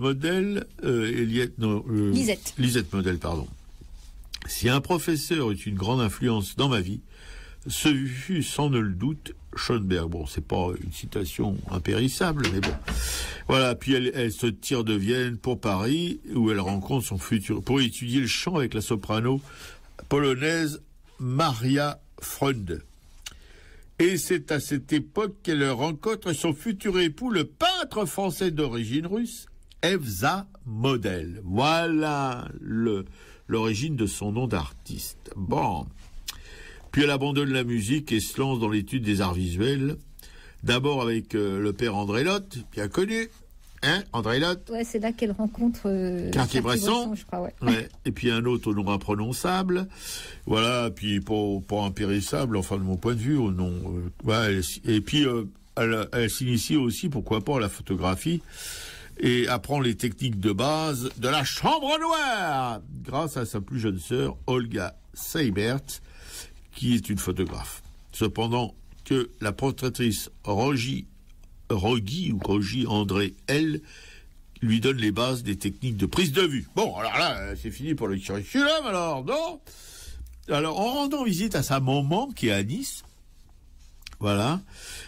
Model, pardon. Si un professeur eut une grande influence dans ma vie, ce fut sans nul doute Schoenberg. Bon, c'est pas une citation impérissable, mais bon. Voilà, puis elle se tire de Vienne pour Paris, où elle rencontre son futur, pour étudier le chant avec la soprano polonaise Maria Freund. Et c'est à cette époque qu'elle rencontre son futur époux, le peintre français d'origine russe, Evza Model. Voilà l'origine de son nom d'artiste. Bon. Puis elle abandonne la musique et se lance dans l'étude des arts visuels. D'abord avec le père André Lotte, bien connu. Hein, André Lotte. Ouais, c'est là qu'elle rencontre Cartier-Bresson, je crois, ouais. Ouais. Et puis un autre au nom imprononçable. Voilà, puis pas impérissable, enfin de mon point de vue, au nom. Ouais, et puis elle s'initie aussi, pourquoi pas, à la photographie et apprend les techniques de base de la chambre noire grâce à sa plus jeune sœur, Olga Seibert, qui est une photographe. Cependant que la portraitrice Rogie André, elle, lui donne les bases des techniques de prise de vue. Bon, alors là, c'est fini pour le curriculum, alors, non? Alors, en rendant visite à sa maman, qui est à Nice, voilà,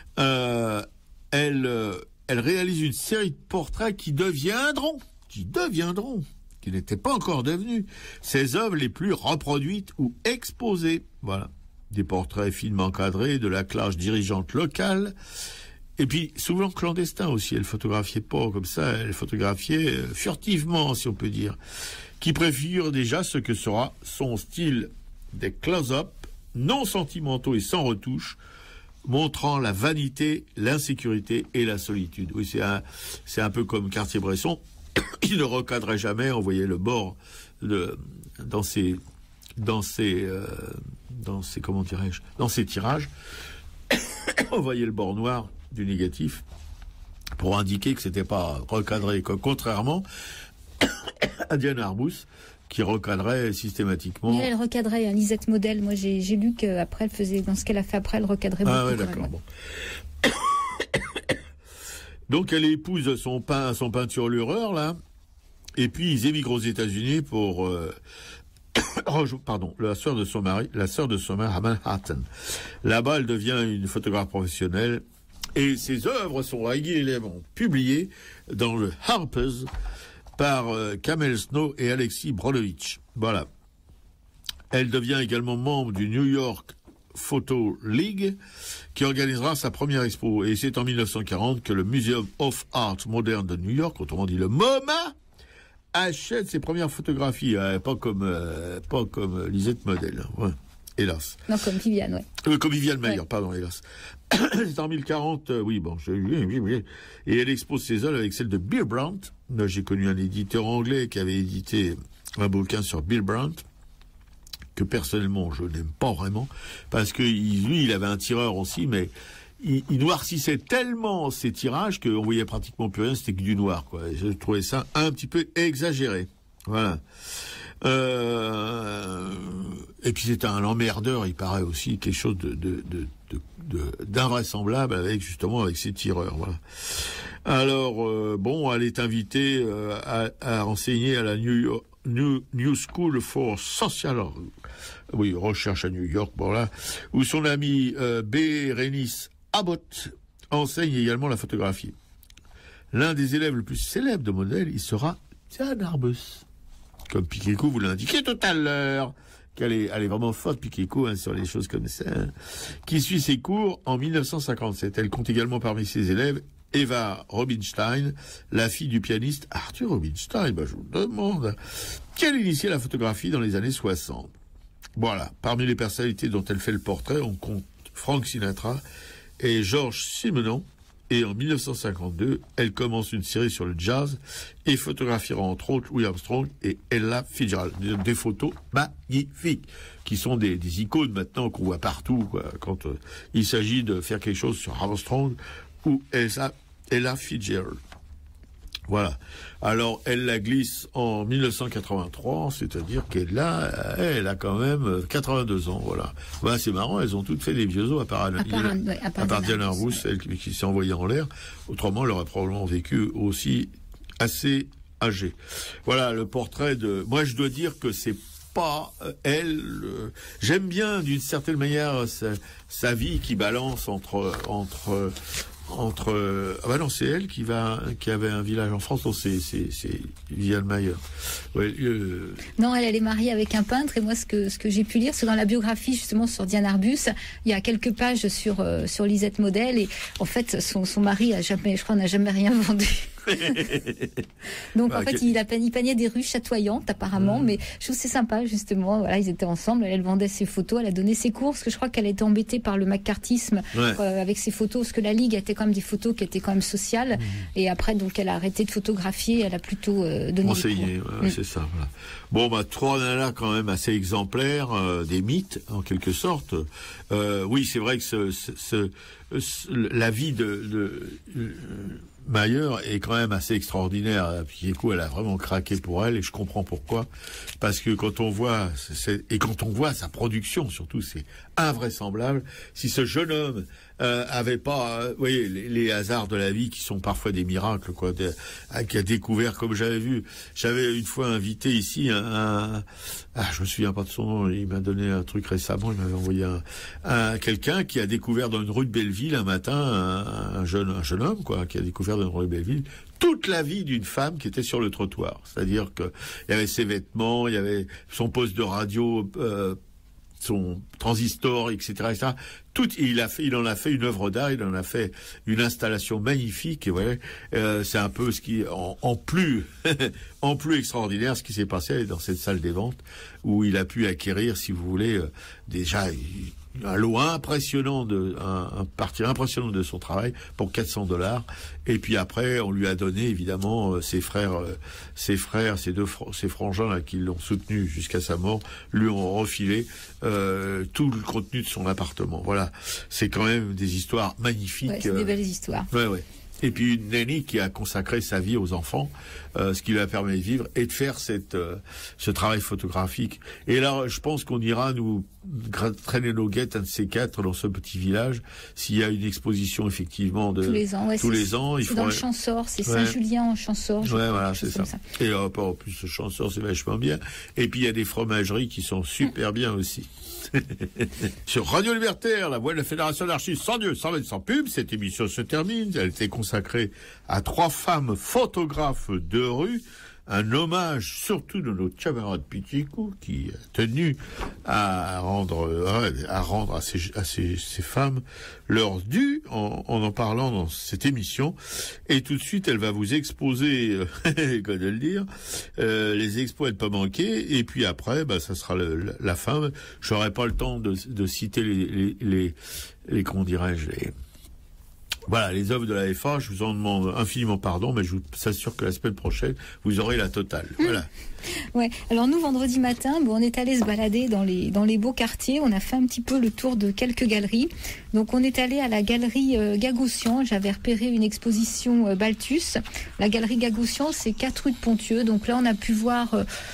elle réalise une série de portraits qui n'étaient pas encore devenus ses œuvres les plus reproduites ou exposées. Voilà. Des portraits finement encadrés de la classe dirigeante locale. Et puis, souvent clandestin aussi. Elle photographiait pas comme ça. Elle photographiait furtivement, si on peut dire. Qui préfigure déjà ce que sera son style des close-up, non sentimentaux et sans retouche, montrant la vanité, l'insécurité et la solitude. Oui, c'est un peu comme Cartier-Bresson. Il ne recadrait jamais, on voyait le bord dans ses tirages, on voyait le bord noir du négatif pour indiquer que c'était pas recadré, contrairement à Diane Arbus qui recadrait systématiquement. Mais elle recadrait, Lisette Model. Moi, j'ai lu qu'après, elle faisait, dans ce qu'elle a fait après, elle recadrait beaucoup. Ah ouais, d'accord. Même. Bon. Donc, elle épouse son peinturlureur, là, et puis ils émigrent aux États-Unis pour la sœur de son mari à Manhattan. Là-bas, elle devient une photographe professionnelle, et ses œuvres sont régulièrement publiées dans le Harper's par Kamel Snow et Alexis Brodovitch. Voilà. Elle devient également membre du New York Photo League, qui organisera sa première expo. Et c'est en 1940 que le Museum of Art Modern de New York, autrement dit le MoMA, achète ses premières photographies. Pas comme Lisette Model, ouais, hélas. Non, comme Viviane, ouais. Comme Viviane Mayer, ouais. Pardon, hélas. C'est en 1040, oui, bon, et elle expose ses œuvres avec celle de Bill Brandt. Là, j'ai connu un éditeur anglais qui avait édité un bouquin sur Bill Brandt, que personnellement je n'aime pas vraiment, parce que lui, il avait un tireur aussi, mais il noircissait tellement ses tirages qu'on voyait pratiquement plus rien, c'était que du noir, quoi. Et je trouvais ça un petit peu exagéré. Voilà. Et puis c'était un emmerdeur, il paraît aussi, quelque chose d'invraisemblable avec ses tireurs. Voilà. Alors bon, elle est invitée à enseigner à la New School for Social, recherche à New York, voilà, où son ami Bérénice Abbott enseigne également la photographie. L'un des élèves le plus célèbres de modèle, il sera Diane Arbus. Comme Piquet-Cou vous l'a indiqué tout à l'heure, qu'elle est vraiment forte, Piquet-Cou, sur les choses comme ça, qui suit ses cours en 1957. Elle compte également parmi ses élèves Eva Rubinstein, la fille du pianiste Arthur Rubinstein. Je vous demande, qui a initié la photographie dans les années 60. Voilà, parmi les personnalités dont elle fait le portrait, on compte Frank Sinatra et Georges Simenon. Et en 1952, elle commence une série sur le jazz et photographiera entre autres Louis Armstrong et Ella Fitzgerald. Des photos magnifiques qui sont des icônes maintenant qu'on voit partout, quoi, quand il s'agit de faire quelque chose sur Armstrong ou Ella Fitzgerald. Voilà. Alors, elle la glisse en 1983, c'est-à-dire qu'elle a quand même 82 ans, voilà. C'est marrant, elles ont toutes fait des vieux os, à part Diane Arbus, celle qui s'est envoyée en l'air. Autrement, elle aurait probablement vécu aussi assez âgée. Voilà, le portrait de... Moi, je dois dire que c'est pas elle... J'aime bien, d'une certaine manière, sa vie qui balance entre non, c'est elle qui avait un village en France. Non, c'est Viviane Mayer. Ouais, Non, elle est mariée avec un peintre, et moi ce que j'ai pu lire, c'est dans la biographie justement sur Diane Arbus, il y a quelques pages sur Lisette Model, et en fait son mari n'a jamais rien vendu. Donc en fait il peignait des rues chatoyantes apparemment, mais je trouve que c'est sympa justement, voilà, ils étaient ensemble, elle vendait ses photos, elle a donné ses cours, parce que je crois qu'elle était embêtée par le macartisme avec ses photos, parce que la Ligue était quand même des photos qui étaient quand même sociales, et après donc elle a arrêté de photographier, elle a plutôt donné des cours. C'est ça, voilà. Bon, trois nanas quand même assez exemplaires, des mythes en quelque sorte. Oui, c'est vrai que la vie de Mayer est quand même assez extraordinaire. Piquet-Cou, elle a vraiment craqué pour elle, et je comprends pourquoi. Parce que quand on voit sa production, surtout, c'est invraisemblable. Si ce jeune homme avait pas, vous voyez, les hasards de la vie qui sont parfois des miracles, quoi, qui a découvert, comme j'avais une fois invité ici je me souviens pas de son nom, il m'a donné un truc récemment, il m'avait envoyé quelqu'un qui a découvert dans une rue de Belleville un matin, un jeune homme, quoi, qui a découvert dans une rue de Belleville toute la vie d'une femme qui était sur le trottoir. C'est-à-dire que il y avait ses vêtements, il y avait son poste de radio, son transistor, etc., etc. Il en a fait une œuvre d'art, il en a fait une installation magnifique, et ouais, c'est un peu ce qui, en plus extraordinaire, ce qui s'est passé dans cette salle des ventes, où il a pu acquérir, si vous voulez, déjà un lot impressionnant un parti impressionnant de son travail pour $400, et puis après on lui a donné évidemment ses frangins là, qui l'ont soutenu jusqu'à sa mort, lui ont refilé tout le contenu de son appartement. Voilà, c'est quand même des histoires magnifiques. Ouais, c'est des belles histoires. Ouais. Et puis une nanny qui a consacré sa vie aux enfants, ce qui lui a permis de vivre et de faire ce travail photographique. Et là, je pense qu'on ira nous traîner nos guettes, un de ces quatre, dans ce petit village, s'il y a une exposition effectivement de tous les ans. C'est dans le Champsaur, c'est Saint-Julien en Champsaur. Ouais, voilà, c'est ça. Et en plus, ce Champsaur, c'est vachement bien. Et puis il y a des fromageries qui sont super bien aussi. Sur Radio Libertaire, la voix de la Fédération anarchiste, sans Dieu, sans pub, cette émission se termine. Elle était consacrée à 3 femmes photographes de rue. un hommage surtout de notre camarade Pichico qui a tenu à rendre à ces femmes leur dû en parlant dans cette émission. Et tout de suite, elle va vous exposer, quoi de le dire, les expos à ne pas manquer. Et puis après, ça sera la fin. J'aurai pas le temps de citer les comment dirais-je, voilà, les œuvres de la FA, je vous en demande infiniment pardon, mais je vous assure que la semaine prochaine, vous aurez la totale. Voilà. Ouais. Alors nous, vendredi matin, on est allé se balader dans les beaux quartiers. On a fait un petit peu le tour de quelques galeries. Donc on est allé à la galerie Gagosian. J'avais repéré une exposition Balthus. La galerie Gagosian, c'est 4 rue de Pontieux. Donc là, on a pu voir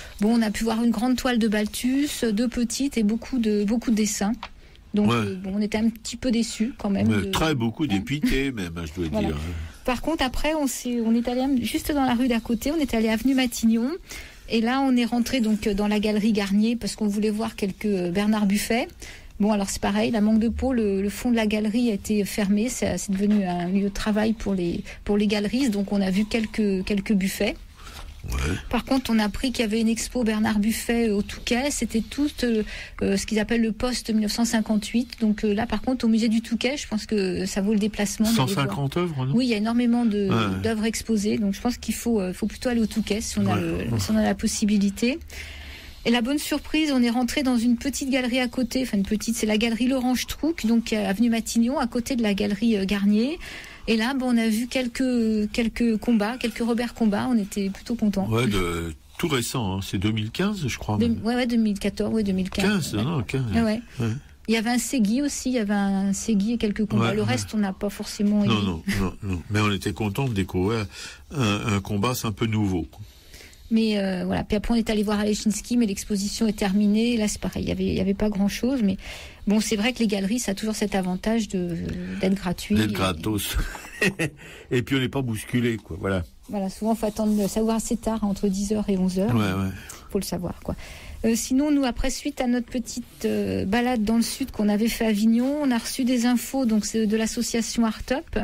une grande toile de Balthus, 2 petites et beaucoup de dessins. Donc, on était un petit peu déçus quand même. Très beaucoup dépités même, je dois dire. Par contre, après, on est allé juste dans la rue d'à côté, on est allé avenue Matignon. Et là, on est rentré donc dans la galerie Garnier parce qu'on voulait voir quelques Bernard Buffet. Bon, alors c'est pareil, la manque de peau, le fond de la galerie a été fermé. C'est devenu un lieu de travail pour les galeristes. Donc, on a vu quelques buffets. Ouais. Par contre, on a appris qu'il y avait une expo Bernard Buffet au Touquet. C'était tout ce qu'ils appellent le poste 1958. Donc là, par contre, au musée du Touquet, je pense que ça vaut le déplacement. 150 œuvres, non ? Oui, il y a énormément d'œuvres exposées. Donc je pense qu'il faut plutôt aller au Touquet si on a la possibilité. Et la bonne surprise, on est rentré dans une petite galerie à côté. Enfin, une petite, c'est la galerie Laurent Strouck, donc avenue Matignon, à côté de la galerie Garnier. Et là, on a vu quelques combats, quelques Robert combats. On était plutôt contents. Ouais, tout récent, hein. C'est 2015, je crois. 2014, 2015. 15. Ouais. Il y avait un Segui aussi, il y avait un Segui et quelques combats. Le reste, on n'a pas forcément aimé. Non. Mais on était contents de découvrir un combat, c'est un peu nouveau. Mais voilà. Puis après, on est allé voir Alechinsky, mais l'exposition est terminée. Là, c'est pareil, il y avait pas grand-chose. Mais bon, c'est vrai que les galeries, ça a toujours cet avantage d'être gratuit. D'être gratos. Et puis, on n'est pas bousculé, quoi. Voilà. Voilà, souvent, il faut attendre, savoir assez tard, entre 10h et 11h. Ouais. Faut le savoir, quoi. Sinon, nous, après, suite à notre petite balade dans le sud qu'on avait fait à Avignon, on a reçu des infos, donc c'est de l'association Art Up.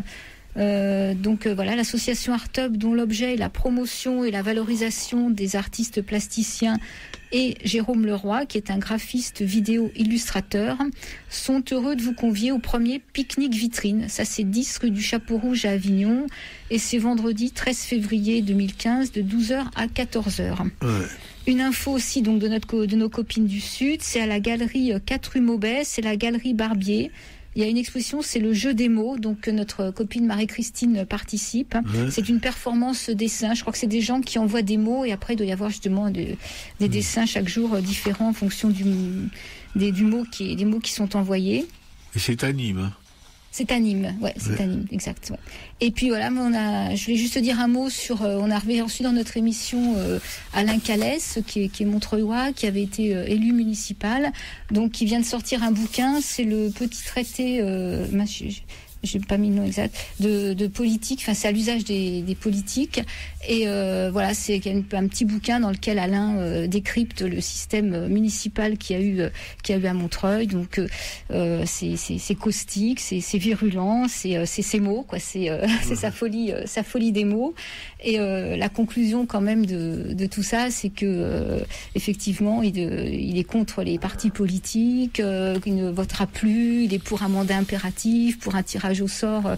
Voilà, l'association Art Up, dont l'objet est la promotion et la valorisation des artistes plasticiens, et Jérôme Leroy, qui est un graphiste vidéo illustrateur, sont heureux de vous convier au premier pique-nique vitrine. Ça, c'est 10 rue du Chapeau Rouge à Avignon, et c'est vendredi 13 février 2015 de 12h à 14h. Ouais. Une info aussi donc de nos copines du Sud, c'est à la galerie 4 rue Maubais, c'est la galerie Barbier. Il y a une exposition, c'est le jeu des mots, donc notre copine Marie-Christine participe. Ouais. C'est une performance dessin. Je crois que c'est des gens qui envoient des mots et après il doit y avoir justement des dessins chaque jour différents en fonction des mots qui sont envoyés. Et c'est à Nîmes, hein. C'est à Nîmes, à Nîmes, exact. Ouais. Et puis voilà, je voulais juste dire un mot sur, on a reçu dans notre émission Alain Calès, qui est Montreuillois, qui avait été élu municipal, donc qui vient de sortir un bouquin, c'est le petit traité, j'ai pas mis le nom exact, de politique, enfin c'est à l'usage des politiques, et voilà, c'est un petit bouquin dans lequel Alain décrypte le système municipal qu'il y a eu à Montreuil. Donc c'est caustique, c'est virulent, c'est ses mots, quoi, c'est sa folie des mots. Et la conclusion quand même de tout ça, c'est que effectivement il est contre les partis politiques, il ne votera plus, il est pour un mandat impératif, pour un tirage au sort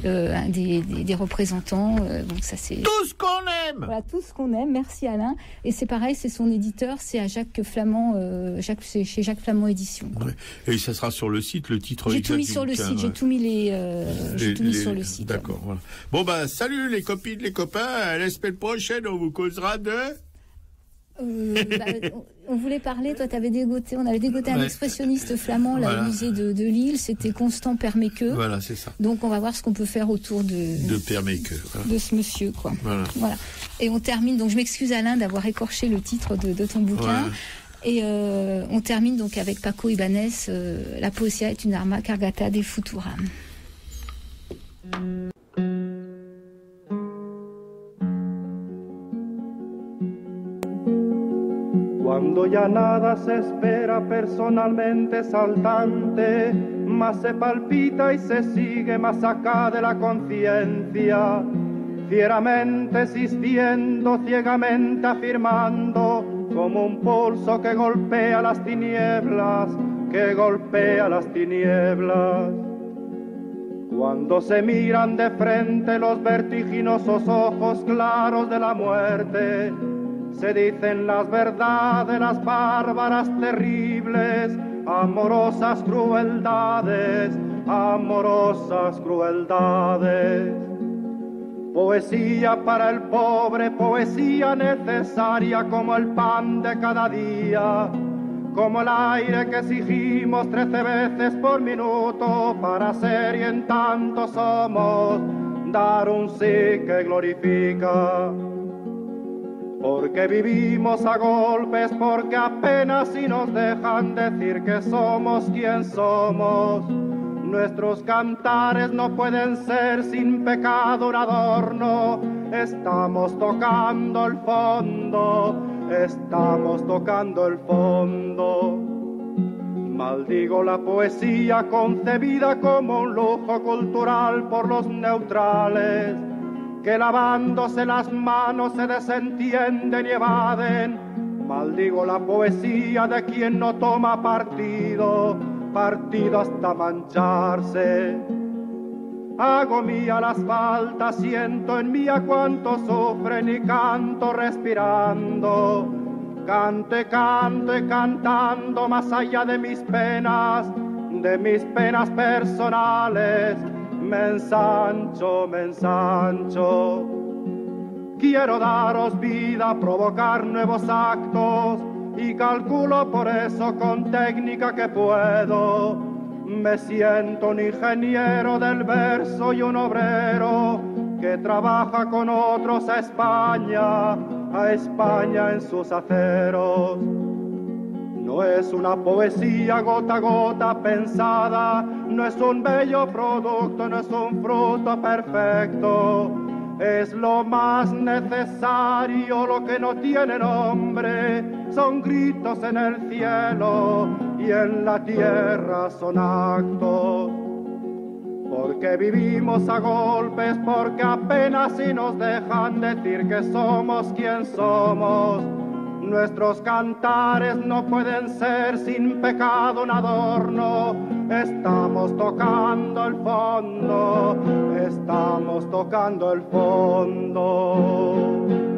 des représentants. Donc ça, c'est tout ce qu'on aime. Voilà, tout ce qu'on aime. Merci Alain. Et c'est pareil, c'est son éditeur, c'est à Jacques Flamand, c'est chez Jacques Flamand Édition. Ouais. Et ça sera sur le site, le titre. J'ai tout mis sur le site. J'ai tout mis sur le site. D'accord. Voilà. Bon salut les copines, les copains. À la semaine prochaine, on vous causera de. On voulait parler, toi on avait dégoté un expressionniste flamand là, au musée de Lille, c'était Constant Perméqueux. Voilà, c'est ça. Donc on va voir ce qu'on peut faire autour de Perméqueux, voilà. De ce monsieur, quoi. Voilà. Et on termine, donc je m'excuse Alain d'avoir écorché le titre de ton bouquin. Et on termine donc avec Paco Ibanez, La poesia est une arma cargata del futuram. Cuando ya nada se espera personalmente saltante, más se palpita y se sigue más acá de la conciencia. fieramente existiendo, ciegamente afirmando, como un pulso que golpea las tinieblas, que golpea las tinieblas. Cuando se miran de frente los vertiginosos ojos claros de la muerte, se dicen las verdades, las bárbaras, terribles, amorosas crueldades, amorosas crueldades. Poesía para el pobre, poesía necesaria como el pan de cada día, como el aire que exigimos 13 veces por minuto para ser y en tanto somos, dar un sí que glorifica. Porque vivimos a golpes, porque apenas si nos dejan decir que somos quien somos. Nuestros cantares no pueden ser sin pecado un adorno. Estamos tocando el fondo, estamos tocando el fondo. Maldigo la poesía concebida como un lujo cultural por los neutrales, que lavándose las manos se desentienden y evaden. Maldigo la poesía de quien no toma partido, partido hasta mancharse. Hago mía las faltas, siento en mí a cuanto sufren y canto respirando. Canto y canto y cantando más allá de mis penas personales. Me ensancho, me ensancho. Quiero daros vida, provocar nuevos actos y calculo por eso con técnica que puedo. Me siento un ingeniero del verso y un obrero que trabaja con otros a España en sus aceros. No es una poesía gota a gota pensada, no es un bello producto, no es un fruto perfecto. Es lo más necesario, lo que no tiene nombre, son gritos en el cielo y en la tierra son actos. Porque vivimos a golpes, porque apenas si nos dejan decir que somos quien somos. Nuestros cantares no pueden ser sin pecado un adorno. Estamos tocando el fondo, estamos tocando el fondo.